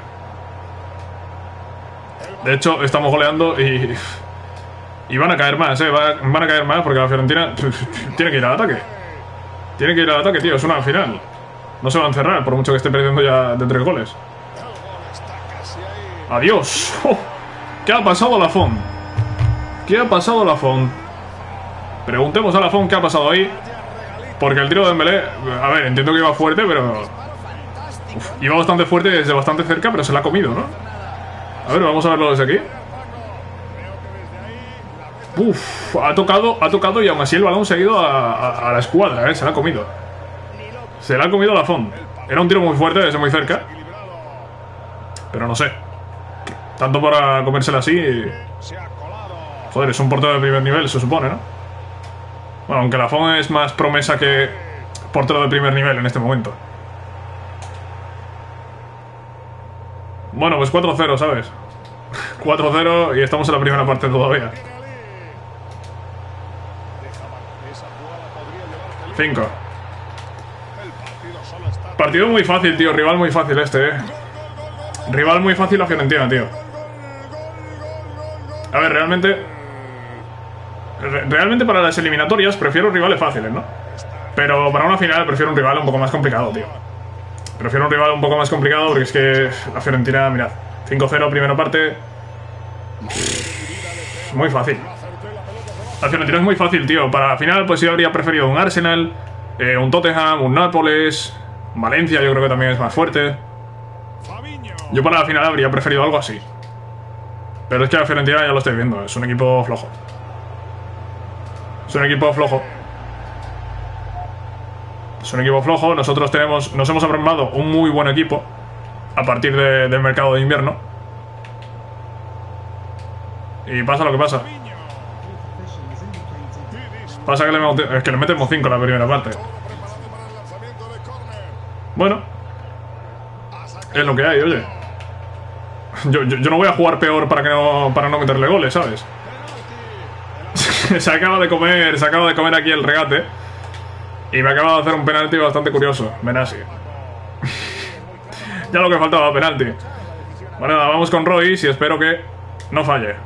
De hecho, estamos goleando y... Y van a caer más, eh. Van a caer más porque la Fiorentina tiene que ir al ataque. Tiene que ir al ataque, tío. Es una final. No se va a encerrar por mucho que esté perdiendo ya de tres goles. Adiós. Oh, ¿qué ha pasado a Lafont? ¿Qué ha pasado a Lafont? Preguntemos a Lafont qué ha pasado ahí. Porque el tiro de Dembélé, a ver, entiendo que iba fuerte, pero... Uf, iba bastante fuerte desde bastante cerca, pero se la ha comido, ¿no? A ver, vamos a verlo desde aquí. Uf, ha tocado, ha tocado y aún así el balón se ha ido a, a, a la escuadra, ¿eh? Se la ha comido. Se la ha comido Lafont. Era un tiro muy fuerte desde muy cerca. Pero no sé. Tanto para comérsela así... Joder, es un portero de primer nivel, se supone, ¿no? Bueno, aunque Lafont es más promesa que portero de primer nivel en este momento. Bueno, pues cuatro cero, ¿sabes? cuatro cero y estamos en la primera parte todavía. cinco. Partido muy fácil, tío. Rival muy fácil este, eh. Rival muy fácil la Fiorentina, tío. A ver, realmente... Realmente para las eliminatorias prefiero rivales fáciles, ¿no? Pero para una final prefiero un rival un poco más complicado, tío. Prefiero un rival un poco más complicado porque es que la Fiorentina, mirad, cinco cero primera parte. Muy fácil. La Fiorentina es muy fácil, tío. Para la final pues yo habría preferido un Arsenal, eh, un Tottenham, un Nápoles, Valencia yo creo que también es más fuerte. Yo para la final habría preferido algo así. Pero es que la Fiorentina ya lo estoy viendo, es un equipo flojo. Es un equipo flojo. Es un equipo flojo. Nosotros tenemos, nos hemos armado un muy buen equipo a partir de, del mercado de invierno. Y pasa lo que pasa. Pasa que le, es que le metemos cinco en la primera parte. Bueno, es lo que hay, oye. Yo, yo, yo no voy a jugar peor para que no, para no meterle goles, ¿sabes? Se acaba de comer, se acaba de comer aquí el regate. Y me acaba de hacer un penalti bastante curioso, Benassi. Ya lo que faltaba, penalti. Bueno, vamos con Royce y espero que no falle.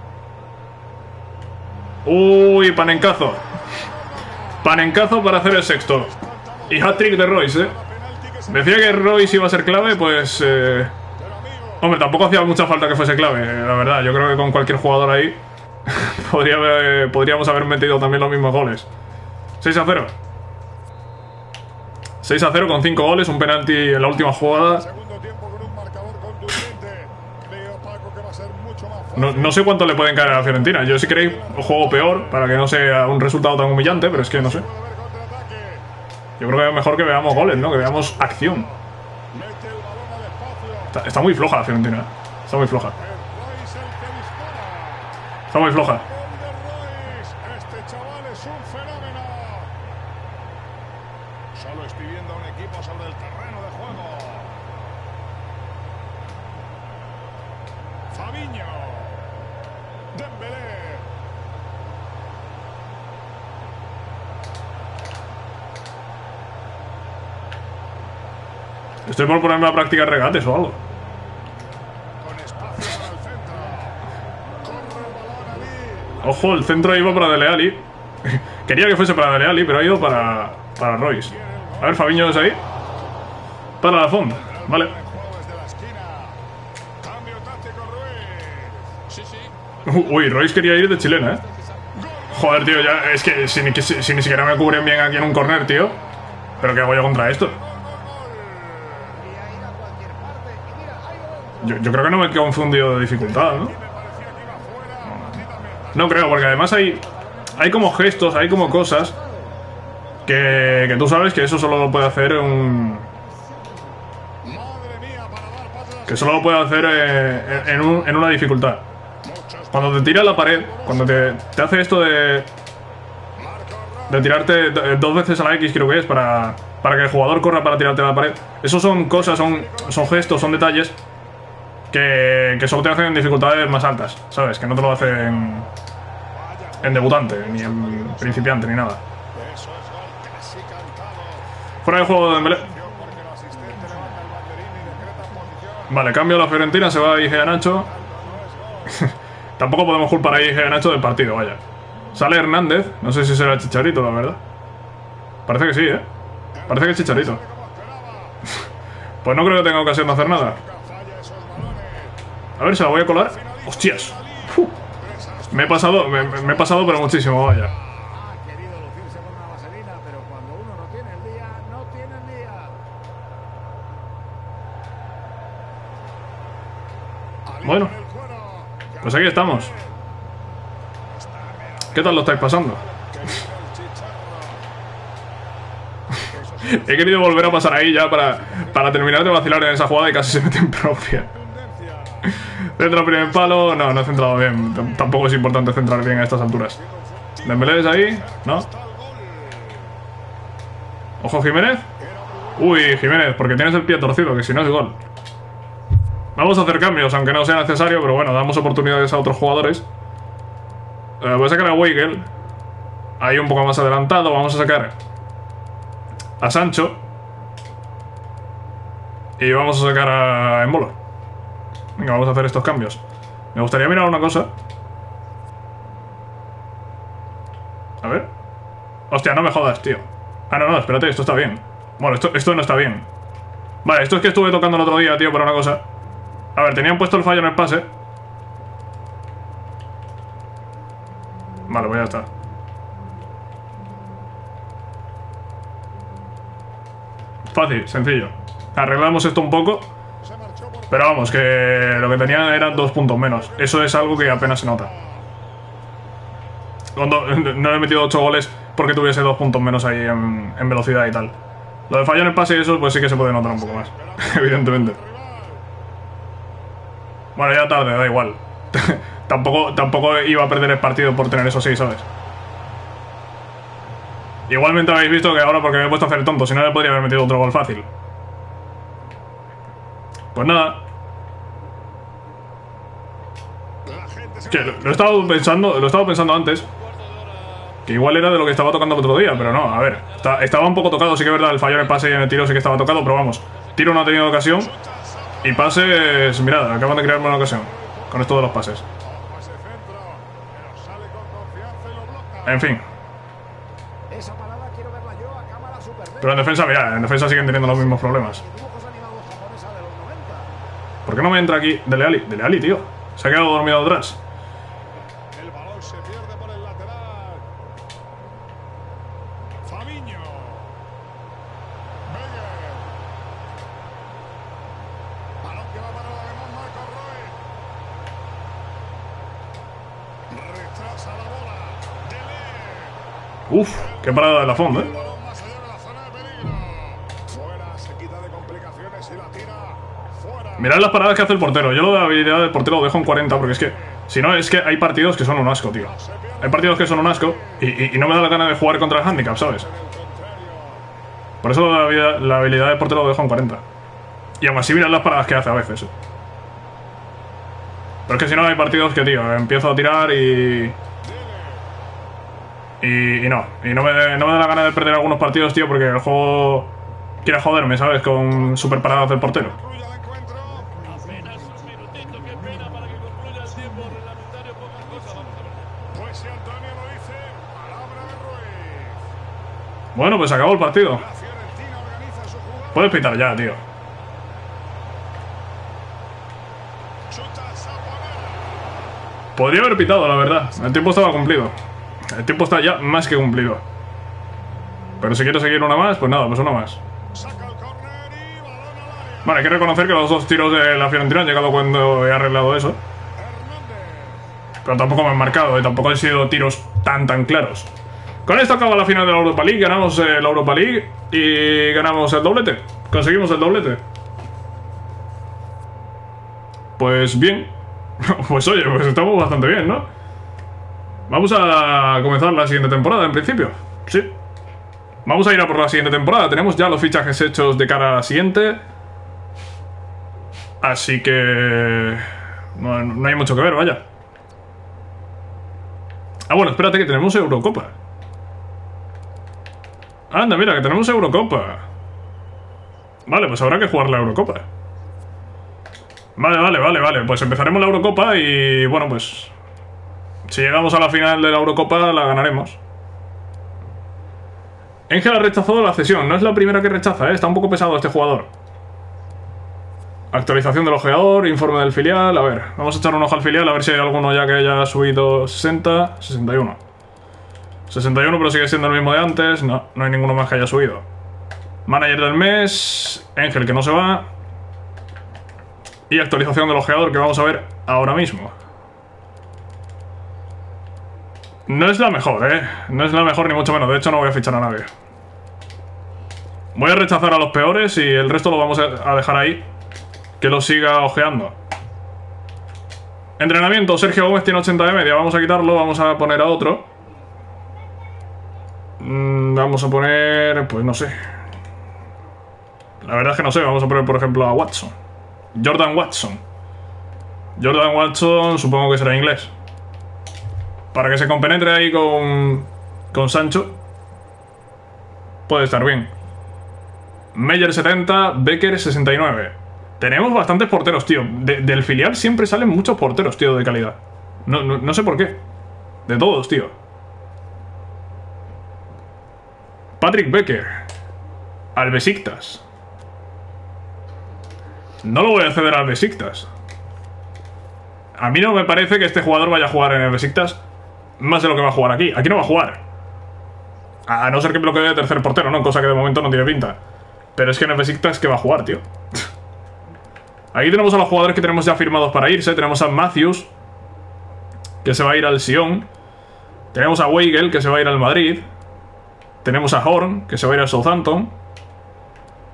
Uy, panencazo. Panencazo para hacer el sexto. Y hat-trick de Royce, ¿eh? Decía que Royce iba a ser clave, pues... Eh... Hombre, tampoco hacía mucha falta que fuese clave, la verdad. Yo creo que con cualquier jugador ahí podría haber, podríamos haber metido también los mismos goles. seis a cero. seis a cero con cinco goles, un penalti en la última jugada. No, no sé cuánto le pueden caer a la Fiorentina. Yo, si queréis, juego peor para que no sea un resultado tan humillante, pero es que no sé. Yo creo que es mejor que veamos goles, ¿no? Que veamos acción. Está, está muy floja la Fiorentina. Está muy floja. Está muy floja. Solo estoy viendo a un equipo sobre el terreno de juego. Fabinho. Dembélé. Estoy por ponerme a practicar regates o algo. Con espacio para el centro. Corre el balón allí. Ojo, el centro iba para Dele Alli. Quería que fuese para Dele Alli, pero ha ido para, para Royce. A ver, Fabinho es ahí. Para la Font. Vale. Uy, Royce quería ir de chilena, ¿eh? Joder, tío, ya... Es que si, si, si ni siquiera me cubren bien aquí en un corner, tío. ¿Pero qué hago yo contra esto? Yo, yo creo que no me he confundido de dificultad, ¿no? No creo, porque además hay... Hay como gestos, hay como cosas... Que, que tú sabes que eso solo lo puede hacer un... Que solo lo puede hacer eh, en, un, en una dificultad. Cuando te tira a la pared, cuando te, te hace esto de... De tirarte dos veces a la X, creo que es, para, para que el jugador corra para tirarte a la pared. Eso son cosas, son, son gestos, son detalles que, que solo te hacen en dificultades más altas, ¿sabes? Que no te lo hacen en debutante, ni en principiante, ni nada. Fuera de juego de Dembélé. Vale, cambio a la Fiorentina, se va a Igea Nacho. Tampoco podemos culpar a Igea Nacho del partido, vaya. Sale Hernández, no sé si será Chicharito, la verdad. Parece que sí, ¿eh? Parece que es Chicharito. Pues no creo que tenga ocasión de hacer nada. A ver, se la voy a colar. ¡Hostias! Uf. Me he pasado, me, me he pasado pero muchísimo, vaya. Bueno, pues aquí estamos. ¿Qué tal lo estáis pasando? He querido volver a pasar ahí ya para, para terminar de vacilar en esa jugada y casi se mete en propia. Centro primer palo. No, no he centrado bien. T Tampoco es importante centrar bien a estas alturas. Dembélé es ahí, ¿no? Ojo Jiménez. Uy, Jiménez, porque tienes el pie torcido, que si no es gol. Vamos a hacer cambios, aunque no sea necesario, pero bueno, damos oportunidades a otros jugadores. Eh, voy a sacar a Weigl. Ahí un poco más adelantado. Vamos a sacar a Sancho. Y vamos a sacar a Embolo. Venga, vamos a hacer estos cambios. Me gustaría mirar una cosa. A ver. Hostia, no me jodas, tío. Ah, no, no, espérate, esto está bien. Bueno, esto, esto no está bien. Vale, esto es que estuve tocando el otro día, tío, para una cosa. A ver, tenían puesto el fallo en el pase. Vale, pues ya está. Fácil, sencillo. Arreglamos esto un poco. Pero vamos, que lo que tenía eran dos puntos menos. Eso es algo que apenas se nota. Cuando no he metido ocho goles porque tuviese dos puntos menos ahí en, en velocidad y tal. Lo de fallo en el pase y eso, pues sí que se puede notar un poco más. Evidentemente. Bueno, ya tarde, da igual. tampoco, tampoco iba a perder el partido por tener eso así, ¿sabes? Igualmente habéis visto que ahora porque me he puesto a hacer tonto, si no le podría haber metido otro gol fácil. Pues nada. Que lo, lo he estado pensando, lo he estado pensando antes. Que igual era de lo que estaba tocando el otro día, pero no, a ver. Está, estaba un poco tocado, sí que es verdad, el fallo en el pase y en el tiro sí que estaba tocado, pero vamos. Tiro no ha tenido ocasión. Y pases, mirad, acaban de crear una ocasión. Con esto de los pases. En fin. Pero en defensa, mirad, en defensa siguen teniendo los mismos problemas. ¿Por qué no me entra aquí Dele Alli? Dele Alli, tío. Se ha quedado dormido atrás. El balón se pierde por el lateral. Fabinho. Becker. Balón que va para el alemán Marco Reus. Retrasa la bola. Dele. Uf, qué parada de la fonda, eh. Mirad las paradas que hace el portero. Yo lo de la habilidad del portero lo dejo en cuarenta, porque es que, si no, es que hay partidos que son un asco, tío. Hay partidos que son un asco y, y, y no me da la gana de jugar contra el handicap, ¿sabes? Por eso la habilidad, la habilidad del portero lo dejo en cuarenta. Y aún así mirad las paradas que hace a veces. Pero es que si no hay partidos que, tío, empiezo a tirar y... Y, y no. Y no me, no me da la gana de perder algunos partidos, tío, porque el juego quiere joderme, ¿sabes? Con super paradas del portero. Bueno, pues acabó el partido. Puedes pitar ya, tío. Podría haber pitado, la verdad. El tiempo estaba cumplido. El tiempo está ya más que cumplido. Pero si quieres seguir una más, pues nada, pues una más. Vale, hay que reconocer que los dos tiros de la Fiorentina han llegado cuando he arreglado eso. Pero tampoco me han marcado y tampoco han sido tiros tan tan claros. Con esto acaba la final de la Europa League. Ganamos eh, la Europa League y ganamos el doblete. Conseguimos el doblete. Pues bien. Pues oye, pues estamos bastante bien, ¿no? Vamos a comenzar la siguiente temporada, en principio. Sí. Vamos a ir a por la siguiente temporada. Tenemos ya los fichajes hechos de cara a la siguiente. Así que... No, no hay mucho que ver, vaya. Ah, bueno, espérate que tenemos Eurocopa. Anda, mira, que tenemos Eurocopa. Vale, pues habrá que jugar la Eurocopa. Vale, vale, vale, vale. Pues empezaremos la Eurocopa y... Bueno, pues... Si llegamos a la final de la Eurocopa, la ganaremos. Ángel ha rechazado la cesión. No es la primera que rechaza, ¿eh? Está un poco pesado este jugador. Actualización del ojeador, informe del filial. A ver, vamos a echar un ojo al filial, a ver si hay alguno ya que haya subido sesenta, sesenta y uno. sesenta y uno, pero sigue siendo el mismo de antes. No, no hay ninguno más que haya subido. Manager del mes. Ángel, que no se va. Y actualización del ojeador, que vamos a ver ahora mismo. No es la mejor, ¿eh? No es la mejor ni mucho menos. De hecho, no voy a fichar a nadie. Voy a rechazar a los peores y el resto lo vamos a dejar ahí. Que lo siga ojeando. Entrenamiento. Sergio Gómez tiene ochenta de media. Vamos a quitarlo. Vamos a poner a otro. Mm, vamos a poner... Pues no sé. La verdad es que no sé. Vamos a poner, por ejemplo, a Watson. Jordan Watson. Jordan Watson supongo que será inglés. Para que se compenetre ahí con... Con Sancho. Puede estar bien. Meyer setenta. Becker sesenta y nueve. Tenemos bastantes porteros, tío. De, del filial siempre salen muchos porteros, tío, de calidad. No, no, no sé por qué. De todos, tío. Patrick Becker. Al Besiktas. No lo voy a ceder al Besiktas. A mí no me parece que este jugador vaya a jugar en el Besiktas más de lo que va a jugar aquí. Aquí no va a jugar. A no ser que bloquee de tercer portero, ¿no? Cosa que de momento no tiene pinta. Pero es que en el Besiktas, ¿qué va a jugar, tío? Aquí tenemos a los jugadores que tenemos ya firmados para irse. Tenemos a Matthews, que se va a ir al Sion. Tenemos a Weigel, que se va a ir al Madrid. Tenemos a Horn, que se va a ir al Southampton.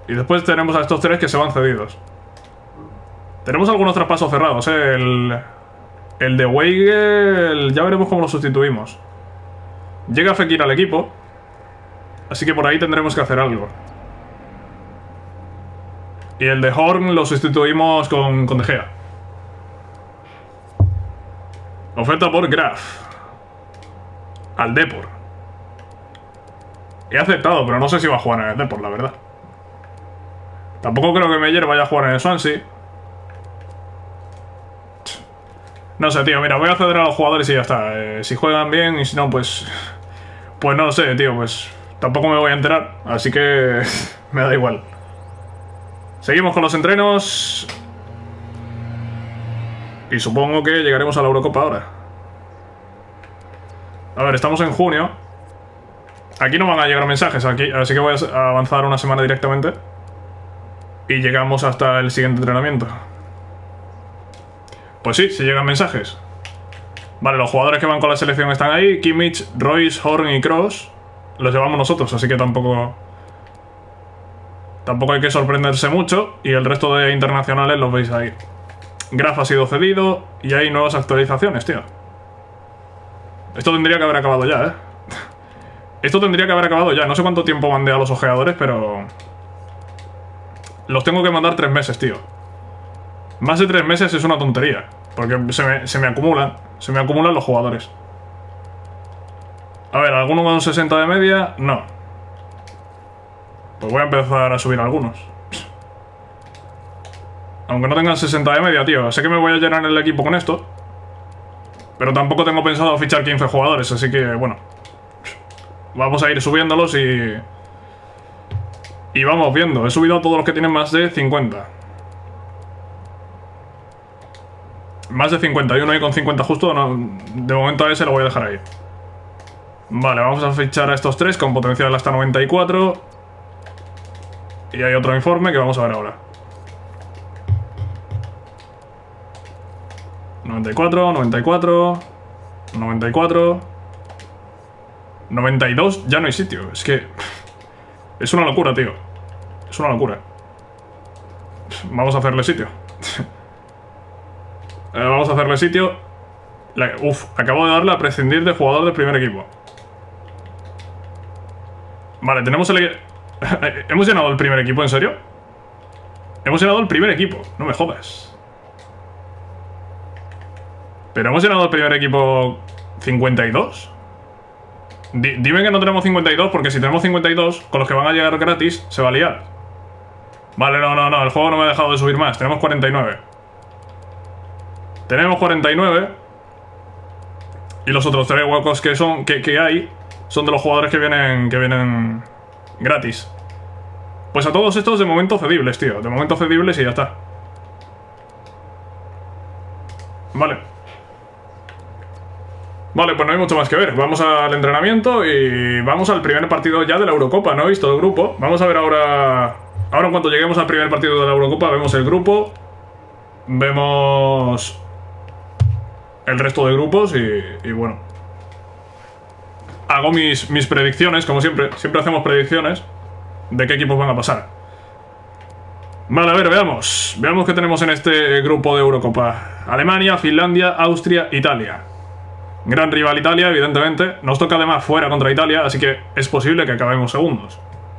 Y después tenemos a estos tres que se van cedidos. Tenemos algunos traspasos cerrados, ¿eh? El, el de Weigel, ya veremos cómo lo sustituimos. Llega Fekir al equipo, así que por ahí tendremos que hacer algo. Y el de Horn lo sustituimos con, con De Gea. Oferta por Graf al Depor. He aceptado, pero no sé si va a jugar en el Depor, la verdad. Tampoco creo que Meyer vaya a jugar en el Swansea. No sé, tío, mira, voy a ceder a los jugadores y ya está. Eh, si juegan bien y si no, pues... Pues no lo sé, tío, pues... Tampoco me voy a enterar, así que... me da igual. Seguimos con los entrenos. Y supongo que llegaremos a la Eurocopa ahora. A ver, estamos en junio. Aquí no van a llegar mensajes, aquí, así que voy a avanzar una semana directamente. Y llegamos hasta el siguiente entrenamiento. Pues sí, si llegan mensajes. Vale, los jugadores que van con la selección están ahí. Kimmich, Royce, Horn y Kroos. Los llevamos nosotros, así que tampoco... Tampoco hay que sorprenderse mucho. Y el resto de internacionales los veis ahí. Graf ha sido cedido y hay nuevas actualizaciones, tío. Esto tendría que haber acabado ya, ¿eh? Esto tendría que haber acabado ya. No sé cuánto tiempo mandé a los ojeadores, pero... Los tengo que mandar tres meses, tío. Más de tres meses es una tontería. Porque se me, se me acumulan. Se me acumulan los jugadores. A ver, ¿alguno con sesenta de media? No. Pues voy a empezar a subir algunos. Aunque no tengan sesenta de media, tío. Sé que me voy a llenar el equipo con esto. Pero tampoco tengo pensado fichar quince jugadores, así que, bueno. Vamos a ir subiéndolos y... Y vamos viendo. He subido a todos los que tienen más de cincuenta. Más de cincuenta. Y uno ahí con cincuenta justo. No, de momento a ese lo voy a dejar ahí. Vale, vamos a fichar a estos tres con potencial hasta noventa y cuatro. Y hay otro informe que vamos a ver ahora. noventa y cuatro, noventa y cuatro, noventa y cuatro, noventa y dos, ya no hay sitio. Es que... Es una locura, tío. Es una locura. Vamos a hacerle sitio. eh, vamos a hacerle sitio. La... Uf, acabo de darle a prescindir de jugador del primer equipo. Vale, tenemos el... ¿Hemos llenado el primer equipo, en serio? Hemos llenado el primer equipo, no me jodas. ¿Pero hemos llenado el primer equipo cincuenta y dos? D dime que no tenemos cincuenta y dos, porque si tenemos cincuenta y dos, con los que van a llegar gratis, se va a liar. Vale, no, no, no, el juego no me ha dejado de subir más. Tenemos cuarenta y nueve. Tenemos cuarenta y nueve. Y los otros tres huecos que son que, que hay son de los jugadores que vienen, que vienen gratis. Pues a todos estos de momento cedibles, tío. De momento cedibles y ya está. Vale. Vale, pues no hay mucho más que ver. Vamos al entrenamiento y vamos al primer partido ya de la Eurocopa. No he visto el grupo. Vamos a ver ahora... Ahora en cuanto lleguemos al primer partido de la Eurocopa vemos el grupo. Vemos... el resto de grupos y, y bueno. Hago mis, mis predicciones, como siempre. Siempre hacemos predicciones de qué equipos van a pasar. Vale, a ver, veamos. Veamos qué tenemos en este grupo de Eurocopa. Alemania, Finlandia, Austria, Italia. Gran rival Italia, evidentemente. Nos toca además fuera contra Italia, así que es posible que acabemos segundos.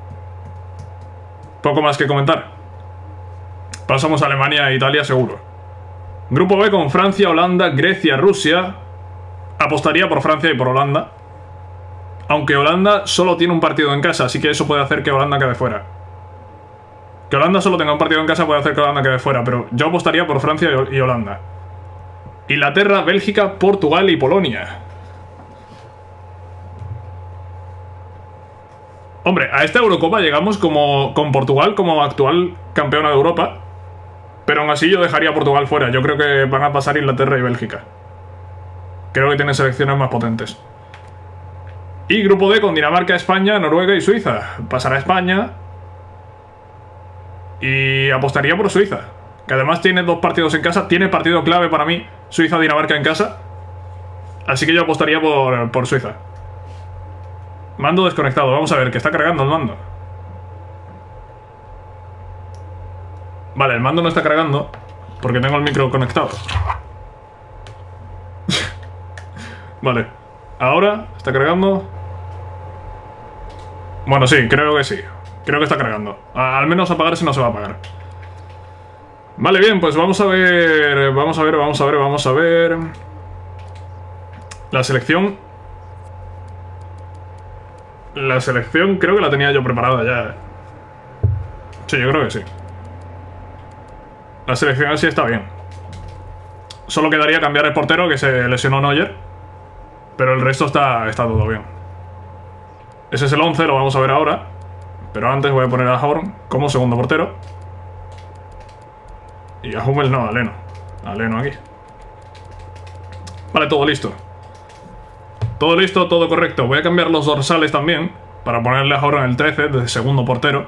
Poco más que comentar. Pasamos a Alemania e Italia seguro. Grupo B con Francia, Holanda, Grecia, Rusia. Apostaría por Francia y por Holanda. Aunque Holanda solo tiene un partido en casa, así que eso puede hacer que Holanda quede fuera. Que Holanda solo tenga un partido en casa puede hacer que Holanda quede fuera, pero yo apostaría por Francia y Holanda. Inglaterra, Bélgica, Portugal y Polonia. Hombre, a esta Eurocopa llegamos como con Portugal como actual campeona de Europa. Pero aún así yo dejaría a Portugal fuera. Yo creo que van a pasar Inglaterra y Bélgica. Creo que tienen selecciones más potentes. Y grupo D con Dinamarca, España, Noruega y Suiza. Pasará España. Y apostaría por Suiza, que además tiene dos partidos en casa. Tiene partido clave para mí, Suiza-Dinamarca en casa. Así que yo apostaría por, por Suiza. Mando desconectado, vamos a ver, que está cargando el mando. Vale, el mando no está cargando porque tengo el micro conectado. Vale. Ahora, ¿está cargando? Bueno, sí, creo que sí. Creo que está cargando. A- al menos apagarse no se va a apagar. Vale, bien, pues vamos a ver... Vamos a ver, vamos a ver, vamos a ver... La selección... La selección creo que la tenía yo preparada ya. Sí, yo creo que sí. La selección así está bien. Solo quedaría cambiar el portero, que se lesionó Neuer. Pero el resto está, está todo bien. Ese es el once, lo vamos a ver ahora. Pero antes voy a poner a Horn como segundo portero. Y a Hummels no, a Leno. A Leno aquí. Vale, todo listo. Todo listo, todo correcto. Voy a cambiar los dorsales también, para ponerle a Horn en el trece, de segundo portero.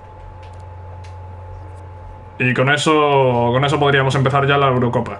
Y con eso, con eso podríamos empezar ya la Eurocopa.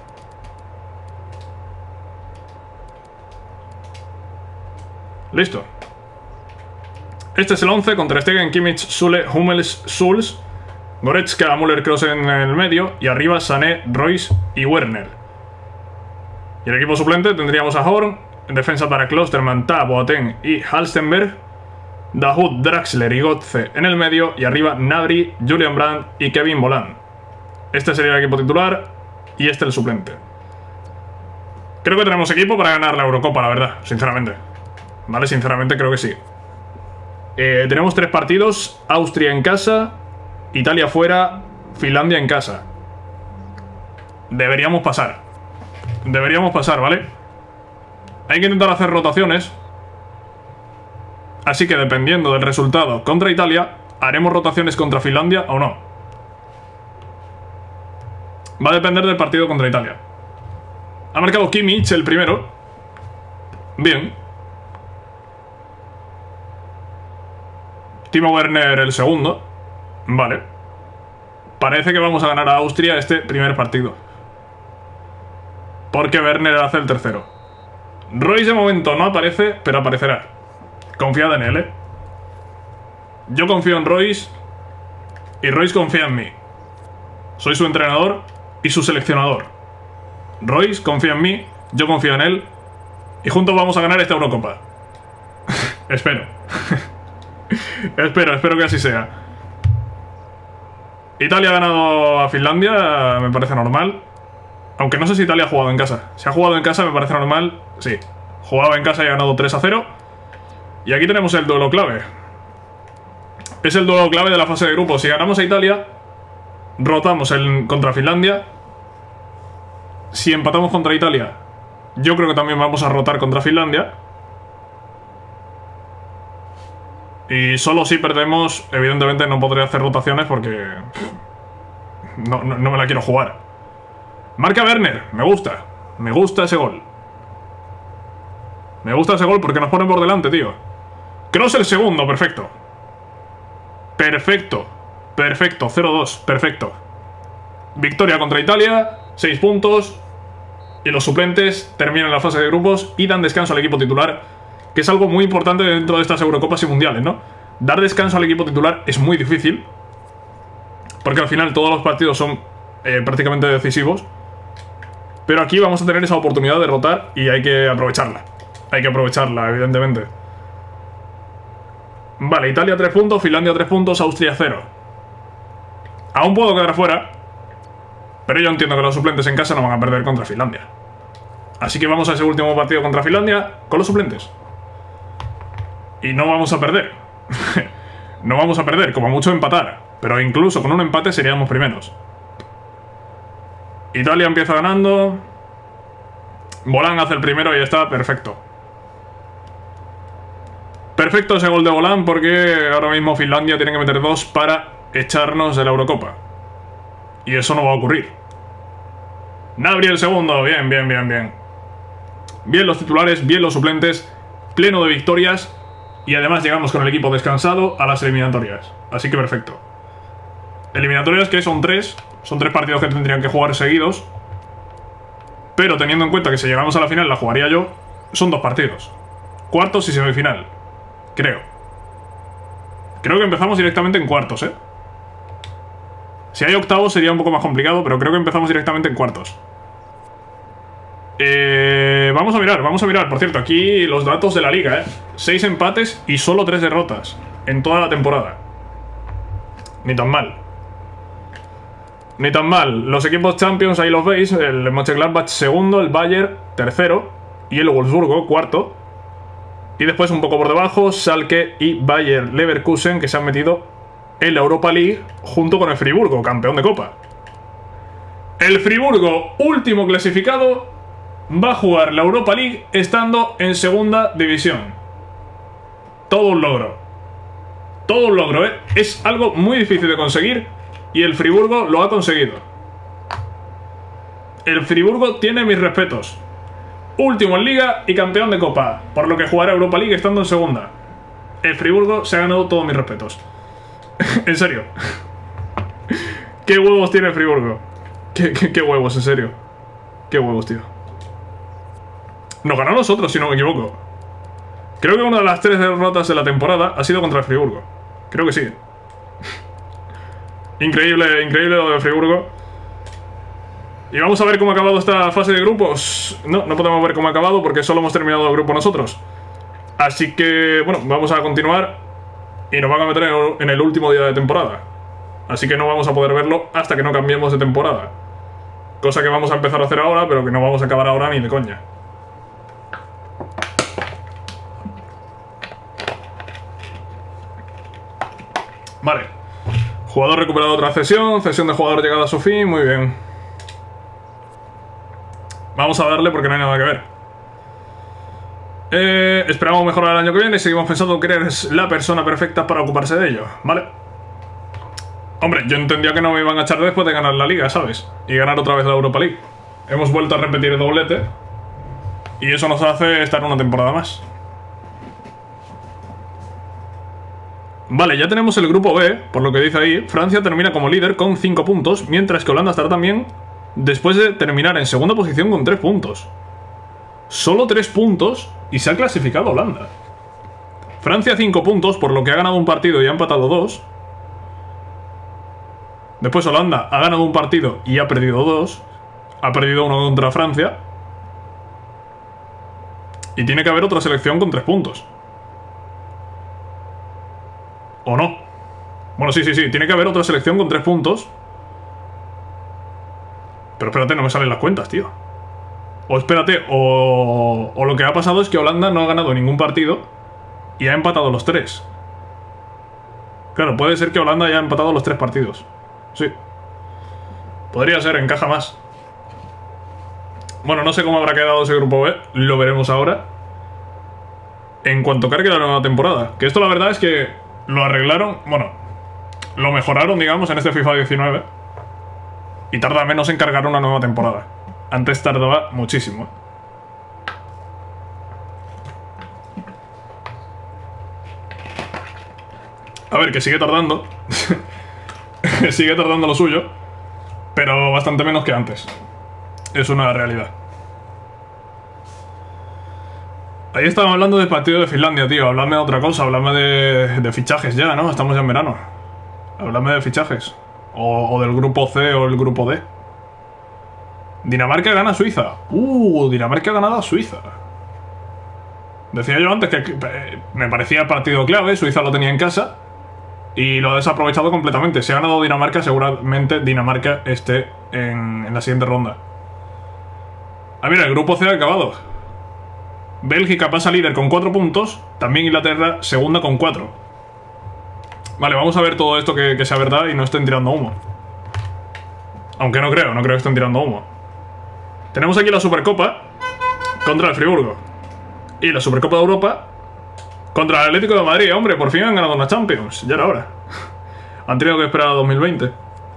Listo. Este es el once, con Ter Stegen, Kimmich, Süle, Hummels, Schulz, Goretzka, Müller-Kroos en el medio, y arriba Sané, Royce y Werner. Y el equipo suplente tendríamos a Horn, en defensa para Klostermann, Tah, Boateng y Halstenberg, Dahoud, Draxler y Götze en el medio, y arriba Gnabry, Julian Brandt y Kevin Volland. Este sería el equipo titular y este el suplente. Creo que tenemos equipo para ganar la Eurocopa, la verdad, sinceramente. Vale, sinceramente creo que sí. Eh, tenemos tres partidos: Austria en casa, Italia fuera, Finlandia en casa. Deberíamos pasar. Deberíamos pasar, ¿vale? Hay que intentar hacer rotaciones. Así que dependiendo del resultado contra Italia, haremos rotaciones contra Finlandia o no. Va a depender del partido contra Italia. Ha marcado Kimmich el primero. Bien. Timo Werner el segundo. Vale. Parece que vamos a ganar a Austria este primer partido, porque Werner hace el tercero. Royce de momento no aparece, pero aparecerá. Confiad en él, ¿eh? Yo confío en Royce y Royce confía en mí. Soy su entrenador y su seleccionador. Royce confía en mí, yo confío en él, y juntos vamos a ganar esta Eurocopa. Espero. Espero, espero que así sea. Italia ha ganado a Finlandia, me parece normal. Aunque no sé si Italia ha jugado en casa. Si ha jugado en casa me parece normal, sí. Jugaba en casa y ha ganado tres a cero. Y aquí tenemos el duelo clave. Es el duelo clave de la fase de grupos. Si ganamos a Italia, rotamos el, contra Finlandia. Si empatamos contra Italia, yo creo que también vamos a rotar contra Finlandia. Y solo si perdemos, evidentemente no podré hacer rotaciones porque no, no, no me la quiero jugar. Marca Werner, me gusta. Me gusta ese gol. Me gusta ese gol porque nos ponen por delante, tío. Kroos el segundo, perfecto. Perfecto. Perfecto, cero dos, perfecto. Victoria contra Italia, seis puntos. Y los suplentes terminan la fase de grupos y dan descanso al equipo titular, que es algo muy importante dentro de estas Eurocopas y Mundiales, ¿no? Dar descanso al equipo titular es muy difícil, porque al final todos los partidos son eh, prácticamente decisivos. Pero aquí vamos a tener esa oportunidad de rotar y hay que aprovecharla. Hay que aprovecharla, evidentemente. Vale, Italia tres puntos, Finlandia tres puntos, Austria cero. Aún puedo quedar fuera, pero yo entiendo que los suplentes en casa no van a perder contra Finlandia. Así que vamos a ese último partido contra Finlandia con los suplentes. Y no vamos a perder. No vamos a perder, como mucho empatar. Pero incluso con un empate seríamos primeros. Italia empieza ganando. Volán hace el primero y está perfecto. Perfecto ese gol de Volán, porque ahora mismo Finlandia tiene que meter dos para echarnos de la Eurocopa. Y eso no va a ocurrir. Gnabry el segundo, bien, bien, bien, bien. Bien los titulares, bien los suplentes, pleno de victorias. Y además llegamos con el equipo descansado a las eliminatorias. Así que perfecto. Eliminatorias que son tres. Son tres partidos que tendrían que jugar seguidos. Pero teniendo en cuenta que si llegamos a la final la jugaría yo, son dos partidos. Cuartos y semifinal. Creo. Creo que empezamos directamente en cuartos, ¿eh? Si hay octavos sería un poco más complicado, pero creo que empezamos directamente en cuartos. Eh, vamos a mirar, vamos a mirar. Por cierto, aquí los datos de la liga, ¿eh? seis empates y solo tres derrotas en toda la temporada. Ni tan mal. Ni tan mal. Los equipos Champions, ahí los veis. El Mönchengladbach segundo, el Bayern tercero y el Wolfsburgo cuarto. Y después un poco por debajo, Schalke y Bayer Leverkusen, que se han metido en la Europa League junto con el Friburgo, campeón de Copa. El Friburgo, último clasificado, va a jugar la Europa League estando en segunda división. Todo un logro. Todo un logro, ¿eh? Es algo muy difícil de conseguir y el Friburgo lo ha conseguido. El Friburgo tiene mis respetos. Último en Liga y campeón de Copa, por lo que jugará Europa League estando en segunda. El Friburgo se ha ganado todos mis respetos. En serio. ¿Qué huevos tiene el Friburgo? ¿Qué, qué, qué huevos, en serio? ¿Qué huevos, tío? Nos ganó a nosotros, si no me equivoco. Creo que una de las tres derrotas de la temporada ha sido contra el Friburgo. Creo que sí. Increíble, increíble lo de Friburgo. Y vamos a ver cómo ha acabado esta fase de grupos. No, no podemos ver cómo ha acabado porque solo hemos terminado el grupo nosotros. Así que, bueno, vamos a continuar. Y nos van a meter en el último día de temporada. Así que no vamos a poder verlo hasta que no cambiemos de temporada. Cosa que vamos a empezar a hacer ahora, pero que no vamos a acabar ahora ni de coña. Vale. Jugador recuperado tras cesión. Cesión de jugador llegada a su fin. Muy bien. Vamos a darle porque no hay nada que ver. Eh, esperamos mejorar el año que viene y seguimos pensando que eres la persona perfecta para ocuparse de ello, ¿vale? Hombre, yo entendía que no me iban a echar después de ganar la liga, ¿sabes? Y ganar otra vez la Europa League. Hemos vuelto a repetir el doblete y eso nos hace estar una temporada más. Vale, ya tenemos el grupo B, por lo que dice ahí. Francia termina como líder con cinco puntos, mientras que Holanda estará también después de terminar en segunda posición con tres puntos. Solo tres puntos y se ha clasificado Holanda. Francia cinco puntos, por lo que ha ganado un partido y ha empatado dos. Después Holanda ha ganado un partido y ha perdido dos. Ha perdido uno contra Francia. Y tiene que haber otra selección con tres puntos. ¿O no? Bueno, sí, sí, sí. Tiene que haber otra selección con tres puntos. Pero espérate, no me salen las cuentas, tío. O espérate, o, o lo que ha pasado es que Holanda no ha ganado ningún partido y ha empatado los tres. Claro, puede ser que Holanda haya empatado los tres partidos. Sí. Podría ser, encaja más. Bueno, no sé cómo habrá quedado ese grupo B. Lo veremos ahora. En cuanto cargue la nueva temporada. Que esto la verdad es que lo arreglaron. Bueno, lo mejoraron, digamos, en este FIFA diecinueve. Y tarda menos en cargar una nueva temporada. Antes tardaba muchísimo. A ver, que sigue tardando. Sigue tardando lo suyo. Pero bastante menos que antes. Es una realidad. Ahí estábamos hablando del partido de Finlandia, tío. Habladme de otra cosa. Habladme de, de fichajes ya, ¿no? Estamos ya en verano. Habladme de fichajes. O, o del grupo C o el grupo D. Dinamarca gana a Suiza. Uh, Dinamarca ha ganado a Suiza. Decía yo antes que eh, me parecía el partido clave. Suiza lo tenía en casa y lo ha desaprovechado completamente. Si ha ganado Dinamarca, seguramente Dinamarca esté en, en la siguiente ronda. Ah, mira, el grupo C ha acabado. Bélgica pasa líder con cuatro puntos. También Inglaterra segunda con cuatro. Vale, vamos a ver todo esto que, que sea verdad y no estén tirando humo. Aunque no creo, no creo que estén tirando humo. Tenemos aquí la Supercopa contra el Friburgo. Y la Supercopa de Europa contra el Atlético de Madrid. Hombre, por fin han ganado una Champions. Ya era hora. Han tenido que esperar a dos mil veinte.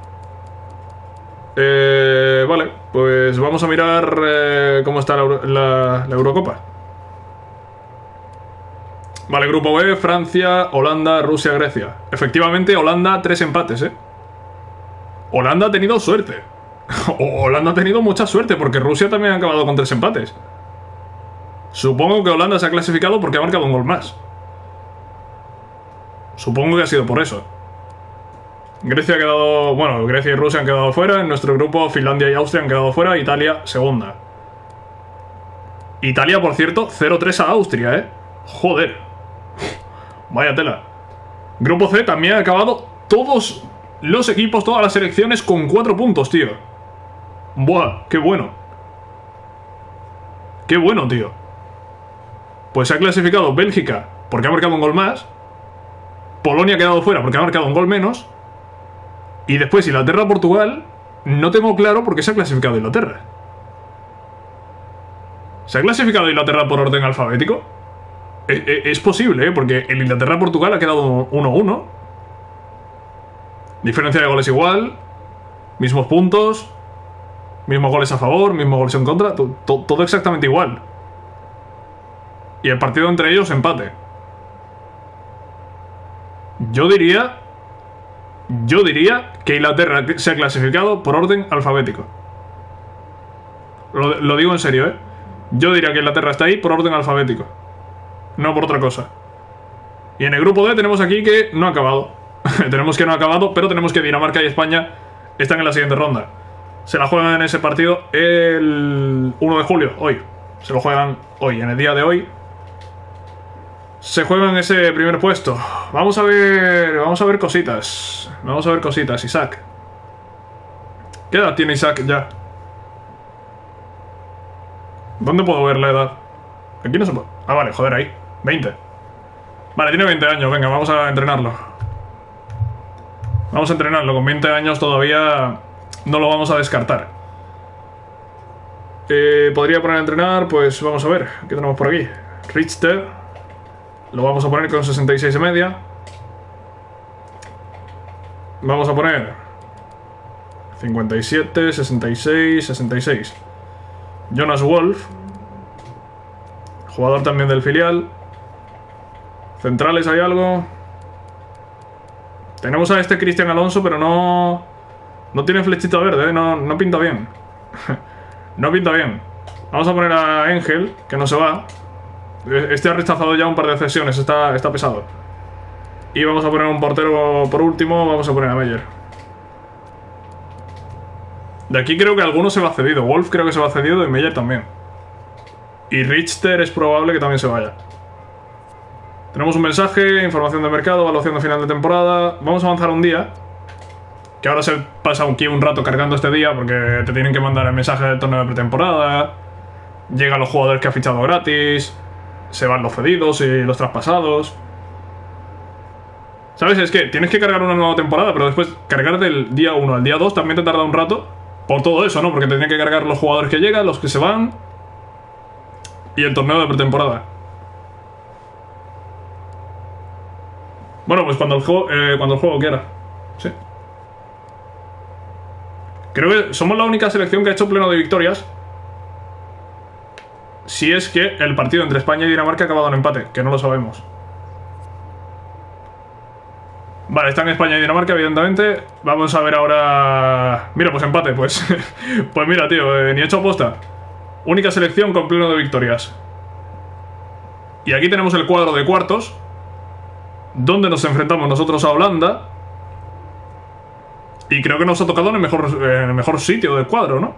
Eh, vale, pues vamos a mirar eh, cómo está la, la, la Eurocopa. Vale, grupo B, Francia, Holanda, Rusia, Grecia. Efectivamente, Holanda, tres empates, ¿eh? Holanda ha tenido suerte. Holanda ha tenido mucha suerte porque Rusia también ha acabado con tres empates. Supongo que Holanda se ha clasificado porque ha marcado un gol más. Supongo que ha sido por eso. Grecia ha quedado... Bueno, Grecia y Rusia han quedado fuera. En nuestro grupo, Finlandia y Austria han quedado fuera. Italia, segunda. Italia, por cierto, cero tres a Austria, ¿eh? Joder. Vaya tela. Grupo C también ha acabado todos los equipos, todas las selecciones con cuatro puntos, tío. Buah, qué bueno. Qué bueno, tío. Pues se ha clasificado Bélgica porque ha marcado un gol más. Polonia ha quedado fuera porque ha marcado un gol menos. Y después Inglaterra-Portugal, no tengo claro por qué se ha clasificado Inglaterra. ¿Se ha clasificado Inglaterra por orden alfabético? Es, es, es posible, ¿eh? Porque el Inglaterra-Portugal ha quedado uno uno. Diferencia de goles igual. Mismos puntos. Mismos goles a favor, mismos goles en contra. To, to, todo exactamente igual. Y el partido entre ellos, empate. Yo diría... Yo diría que Inglaterra se ha clasificado por orden alfabético. Lo, lo digo en serio, ¿eh? Yo diría que Inglaterra está ahí por orden alfabético. No por otra cosa. Y en el grupo D tenemos aquí que no ha acabado. Tenemos que no ha acabado, pero tenemos que Dinamarca y España están en la siguiente ronda. Se la juegan en ese partido el uno de julio, hoy. Se lo juegan hoy, en el día de hoy. Se juegan ese primer puesto. Vamos a ver. Vamos a ver cositas. Vamos a ver cositas, Isaac. ¿Qué edad tiene Isaac ya? ¿Dónde puedo ver la edad? Aquí no se puede. Ah, vale, joder, ahí. veinte. Vale, tiene veinte años, venga, vamos a entrenarlo. Vamos a entrenarlo, con veinte años todavía no lo vamos a descartar. Eh, Podría poner a entrenar, pues vamos a ver. ¿Qué tenemos por aquí? Richter. Lo vamos a poner con sesenta y seis y media. Vamos a poner cincuenta y siete, sesenta y seis, sesenta y seis. Jonas Wolf, jugador también del filial. Centrales, ¿hay algo? Tenemos a este Cristian Alonso, pero no... No tiene flechita verde, ¿eh? no, no pinta bien. No pinta bien. Vamos a poner a Ángel, que no se va. Este ha rechazado ya un par de cesiones, está, está pesado. Y vamos a poner un portero por último, vamos a poner a Meyer. De aquí creo que alguno se va cedido. Wolf creo que se va cedido y Meyer también. Y Richter es probable que también se vaya. Tenemos un mensaje, información de mercado, evaluación de final de temporada. Vamos a avanzar un día. Que ahora se pasa aquí un rato cargando este día porque te tienen que mandar el mensaje del torneo de pretemporada. Llegan los jugadores que ha fichado gratis. Se van los cedidos y los traspasados. ¿Sabes? Es que tienes que cargar una nueva temporada, pero después cargar del día uno al día dos también te tarda un rato. Por todo eso, ¿no? Porque te tienen que cargar los jugadores que llegan, los que se van. Y el torneo de pretemporada. Bueno, pues cuando el juego, eh, cuando el juego quiera. Sí. Creo que somos la única selección que ha hecho pleno de victorias. Si es que el partido entre España y Dinamarca ha acabado en empate, que no lo sabemos. Vale, están España y Dinamarca, evidentemente. Vamos a ver ahora... Mira, pues empate, pues... Pues mira, tío, eh, ni hecho aposta. Única selección con pleno de victorias. Y aquí tenemos el cuadro de cuartos, donde nos enfrentamos nosotros a Holanda. Y creo que nos ha tocado en el mejor, en el mejor sitio del cuadro, ¿no?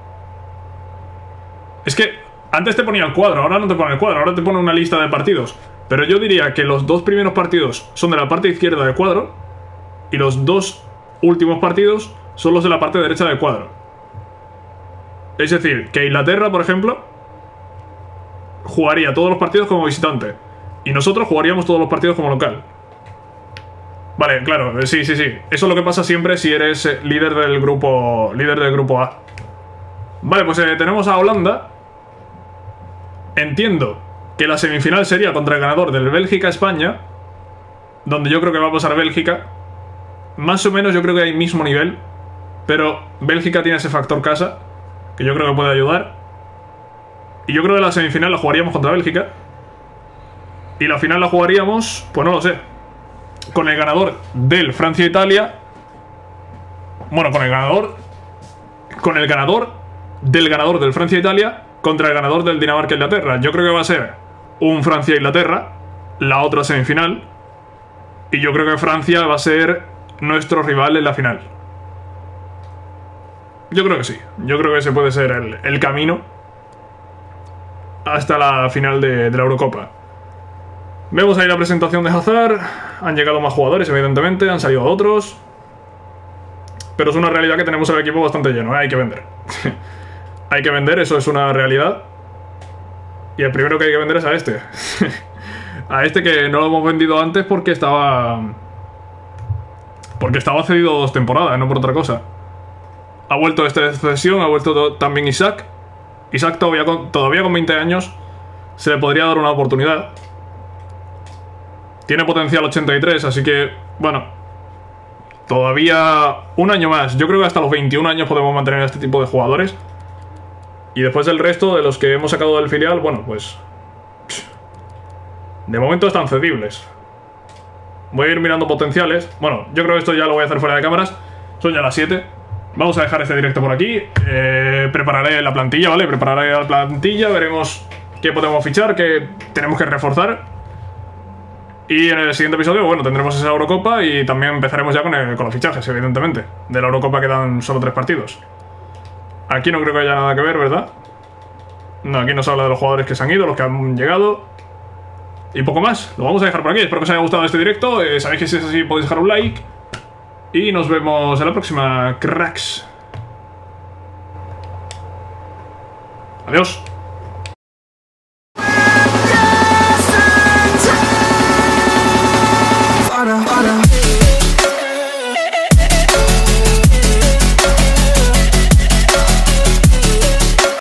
Es que antes te ponía el cuadro, ahora no te pone el cuadro, ahora te pone una lista de partidos. Pero yo diría que los dos primeros partidos son de la parte izquierda del cuadro y los dos últimos partidos son los de la parte derecha del cuadro. Es decir, que Inglaterra, por ejemplo, jugaría todos los partidos como visitante y nosotros jugaríamos todos los partidos como local. Vale, claro, sí, sí, sí. Eso es lo que pasa siempre si eres líder del grupo, líder del grupo A. Vale, pues eh, tenemos a Holanda. Entiendo que la semifinal sería contra el ganador del Bélgica-España, donde yo creo que va a pasar Bélgica. Más o menos yo creo que hay mismo nivel, pero Bélgica tiene ese factor casa, que yo creo que puede ayudar. Y yo creo que la semifinal la jugaríamos contra Bélgica. Y la final la jugaríamos, pues no lo sé, con el ganador del Francia-Italia. Bueno, con el ganador Con el ganador del ganador del Francia-Italia contra el ganador del Dinamarca-Inglaterra. Yo creo que va a ser un Francia-Inglaterra, la otra semifinal. Y yo creo que Francia va a ser nuestro rival en la final. Yo creo que sí. Yo creo que ese puede ser el, el camino hasta la final de, de la Eurocopa. Vemos ahí la presentación de Hazard. Han llegado más jugadores, evidentemente. Han salido otros. Pero es una realidad que tenemos el equipo bastante lleno, ¿eh? Hay que vender. Hay que vender, eso es una realidad. Y el primero que hay que vender es a este. A este que no lo hemos vendido antes porque estaba... Porque estaba cedido dos temporadas, no por otra cosa. Ha vuelto esta cesión, ha vuelto también Isaac. Isaac todavía con, todavía con veinte años se le podría dar una oportunidad. Tiene potencial ochenta y tres, así que, bueno, todavía un año más. Yo creo que hasta los veintiún años podemos mantener a este tipo de jugadores. Y después del resto de los que hemos sacado del filial, bueno, pues... de momento están cedibles. Voy a ir mirando potenciales. Bueno, yo creo que esto ya lo voy a hacer fuera de cámaras. Son ya las siete. Vamos a dejar este directo por aquí. Eh, prepararé la plantilla, ¿vale? Prepararé la plantilla, veremos qué podemos fichar, qué tenemos que reforzar. Y en el siguiente episodio, bueno, tendremos esa Eurocopa y también empezaremos ya con, el, con los fichajes, evidentemente. De la Eurocopa quedan solo tres partidos. Aquí no creo que haya nada que ver, ¿verdad? No, aquí nos habla de los jugadores que se han ido, los que han llegado. Y poco más. Lo vamos a dejar por aquí. Espero que os haya gustado este directo. Eh, sabéis que si es así podéis dejar un like. Y nos vemos en la próxima, cracks. Adiós.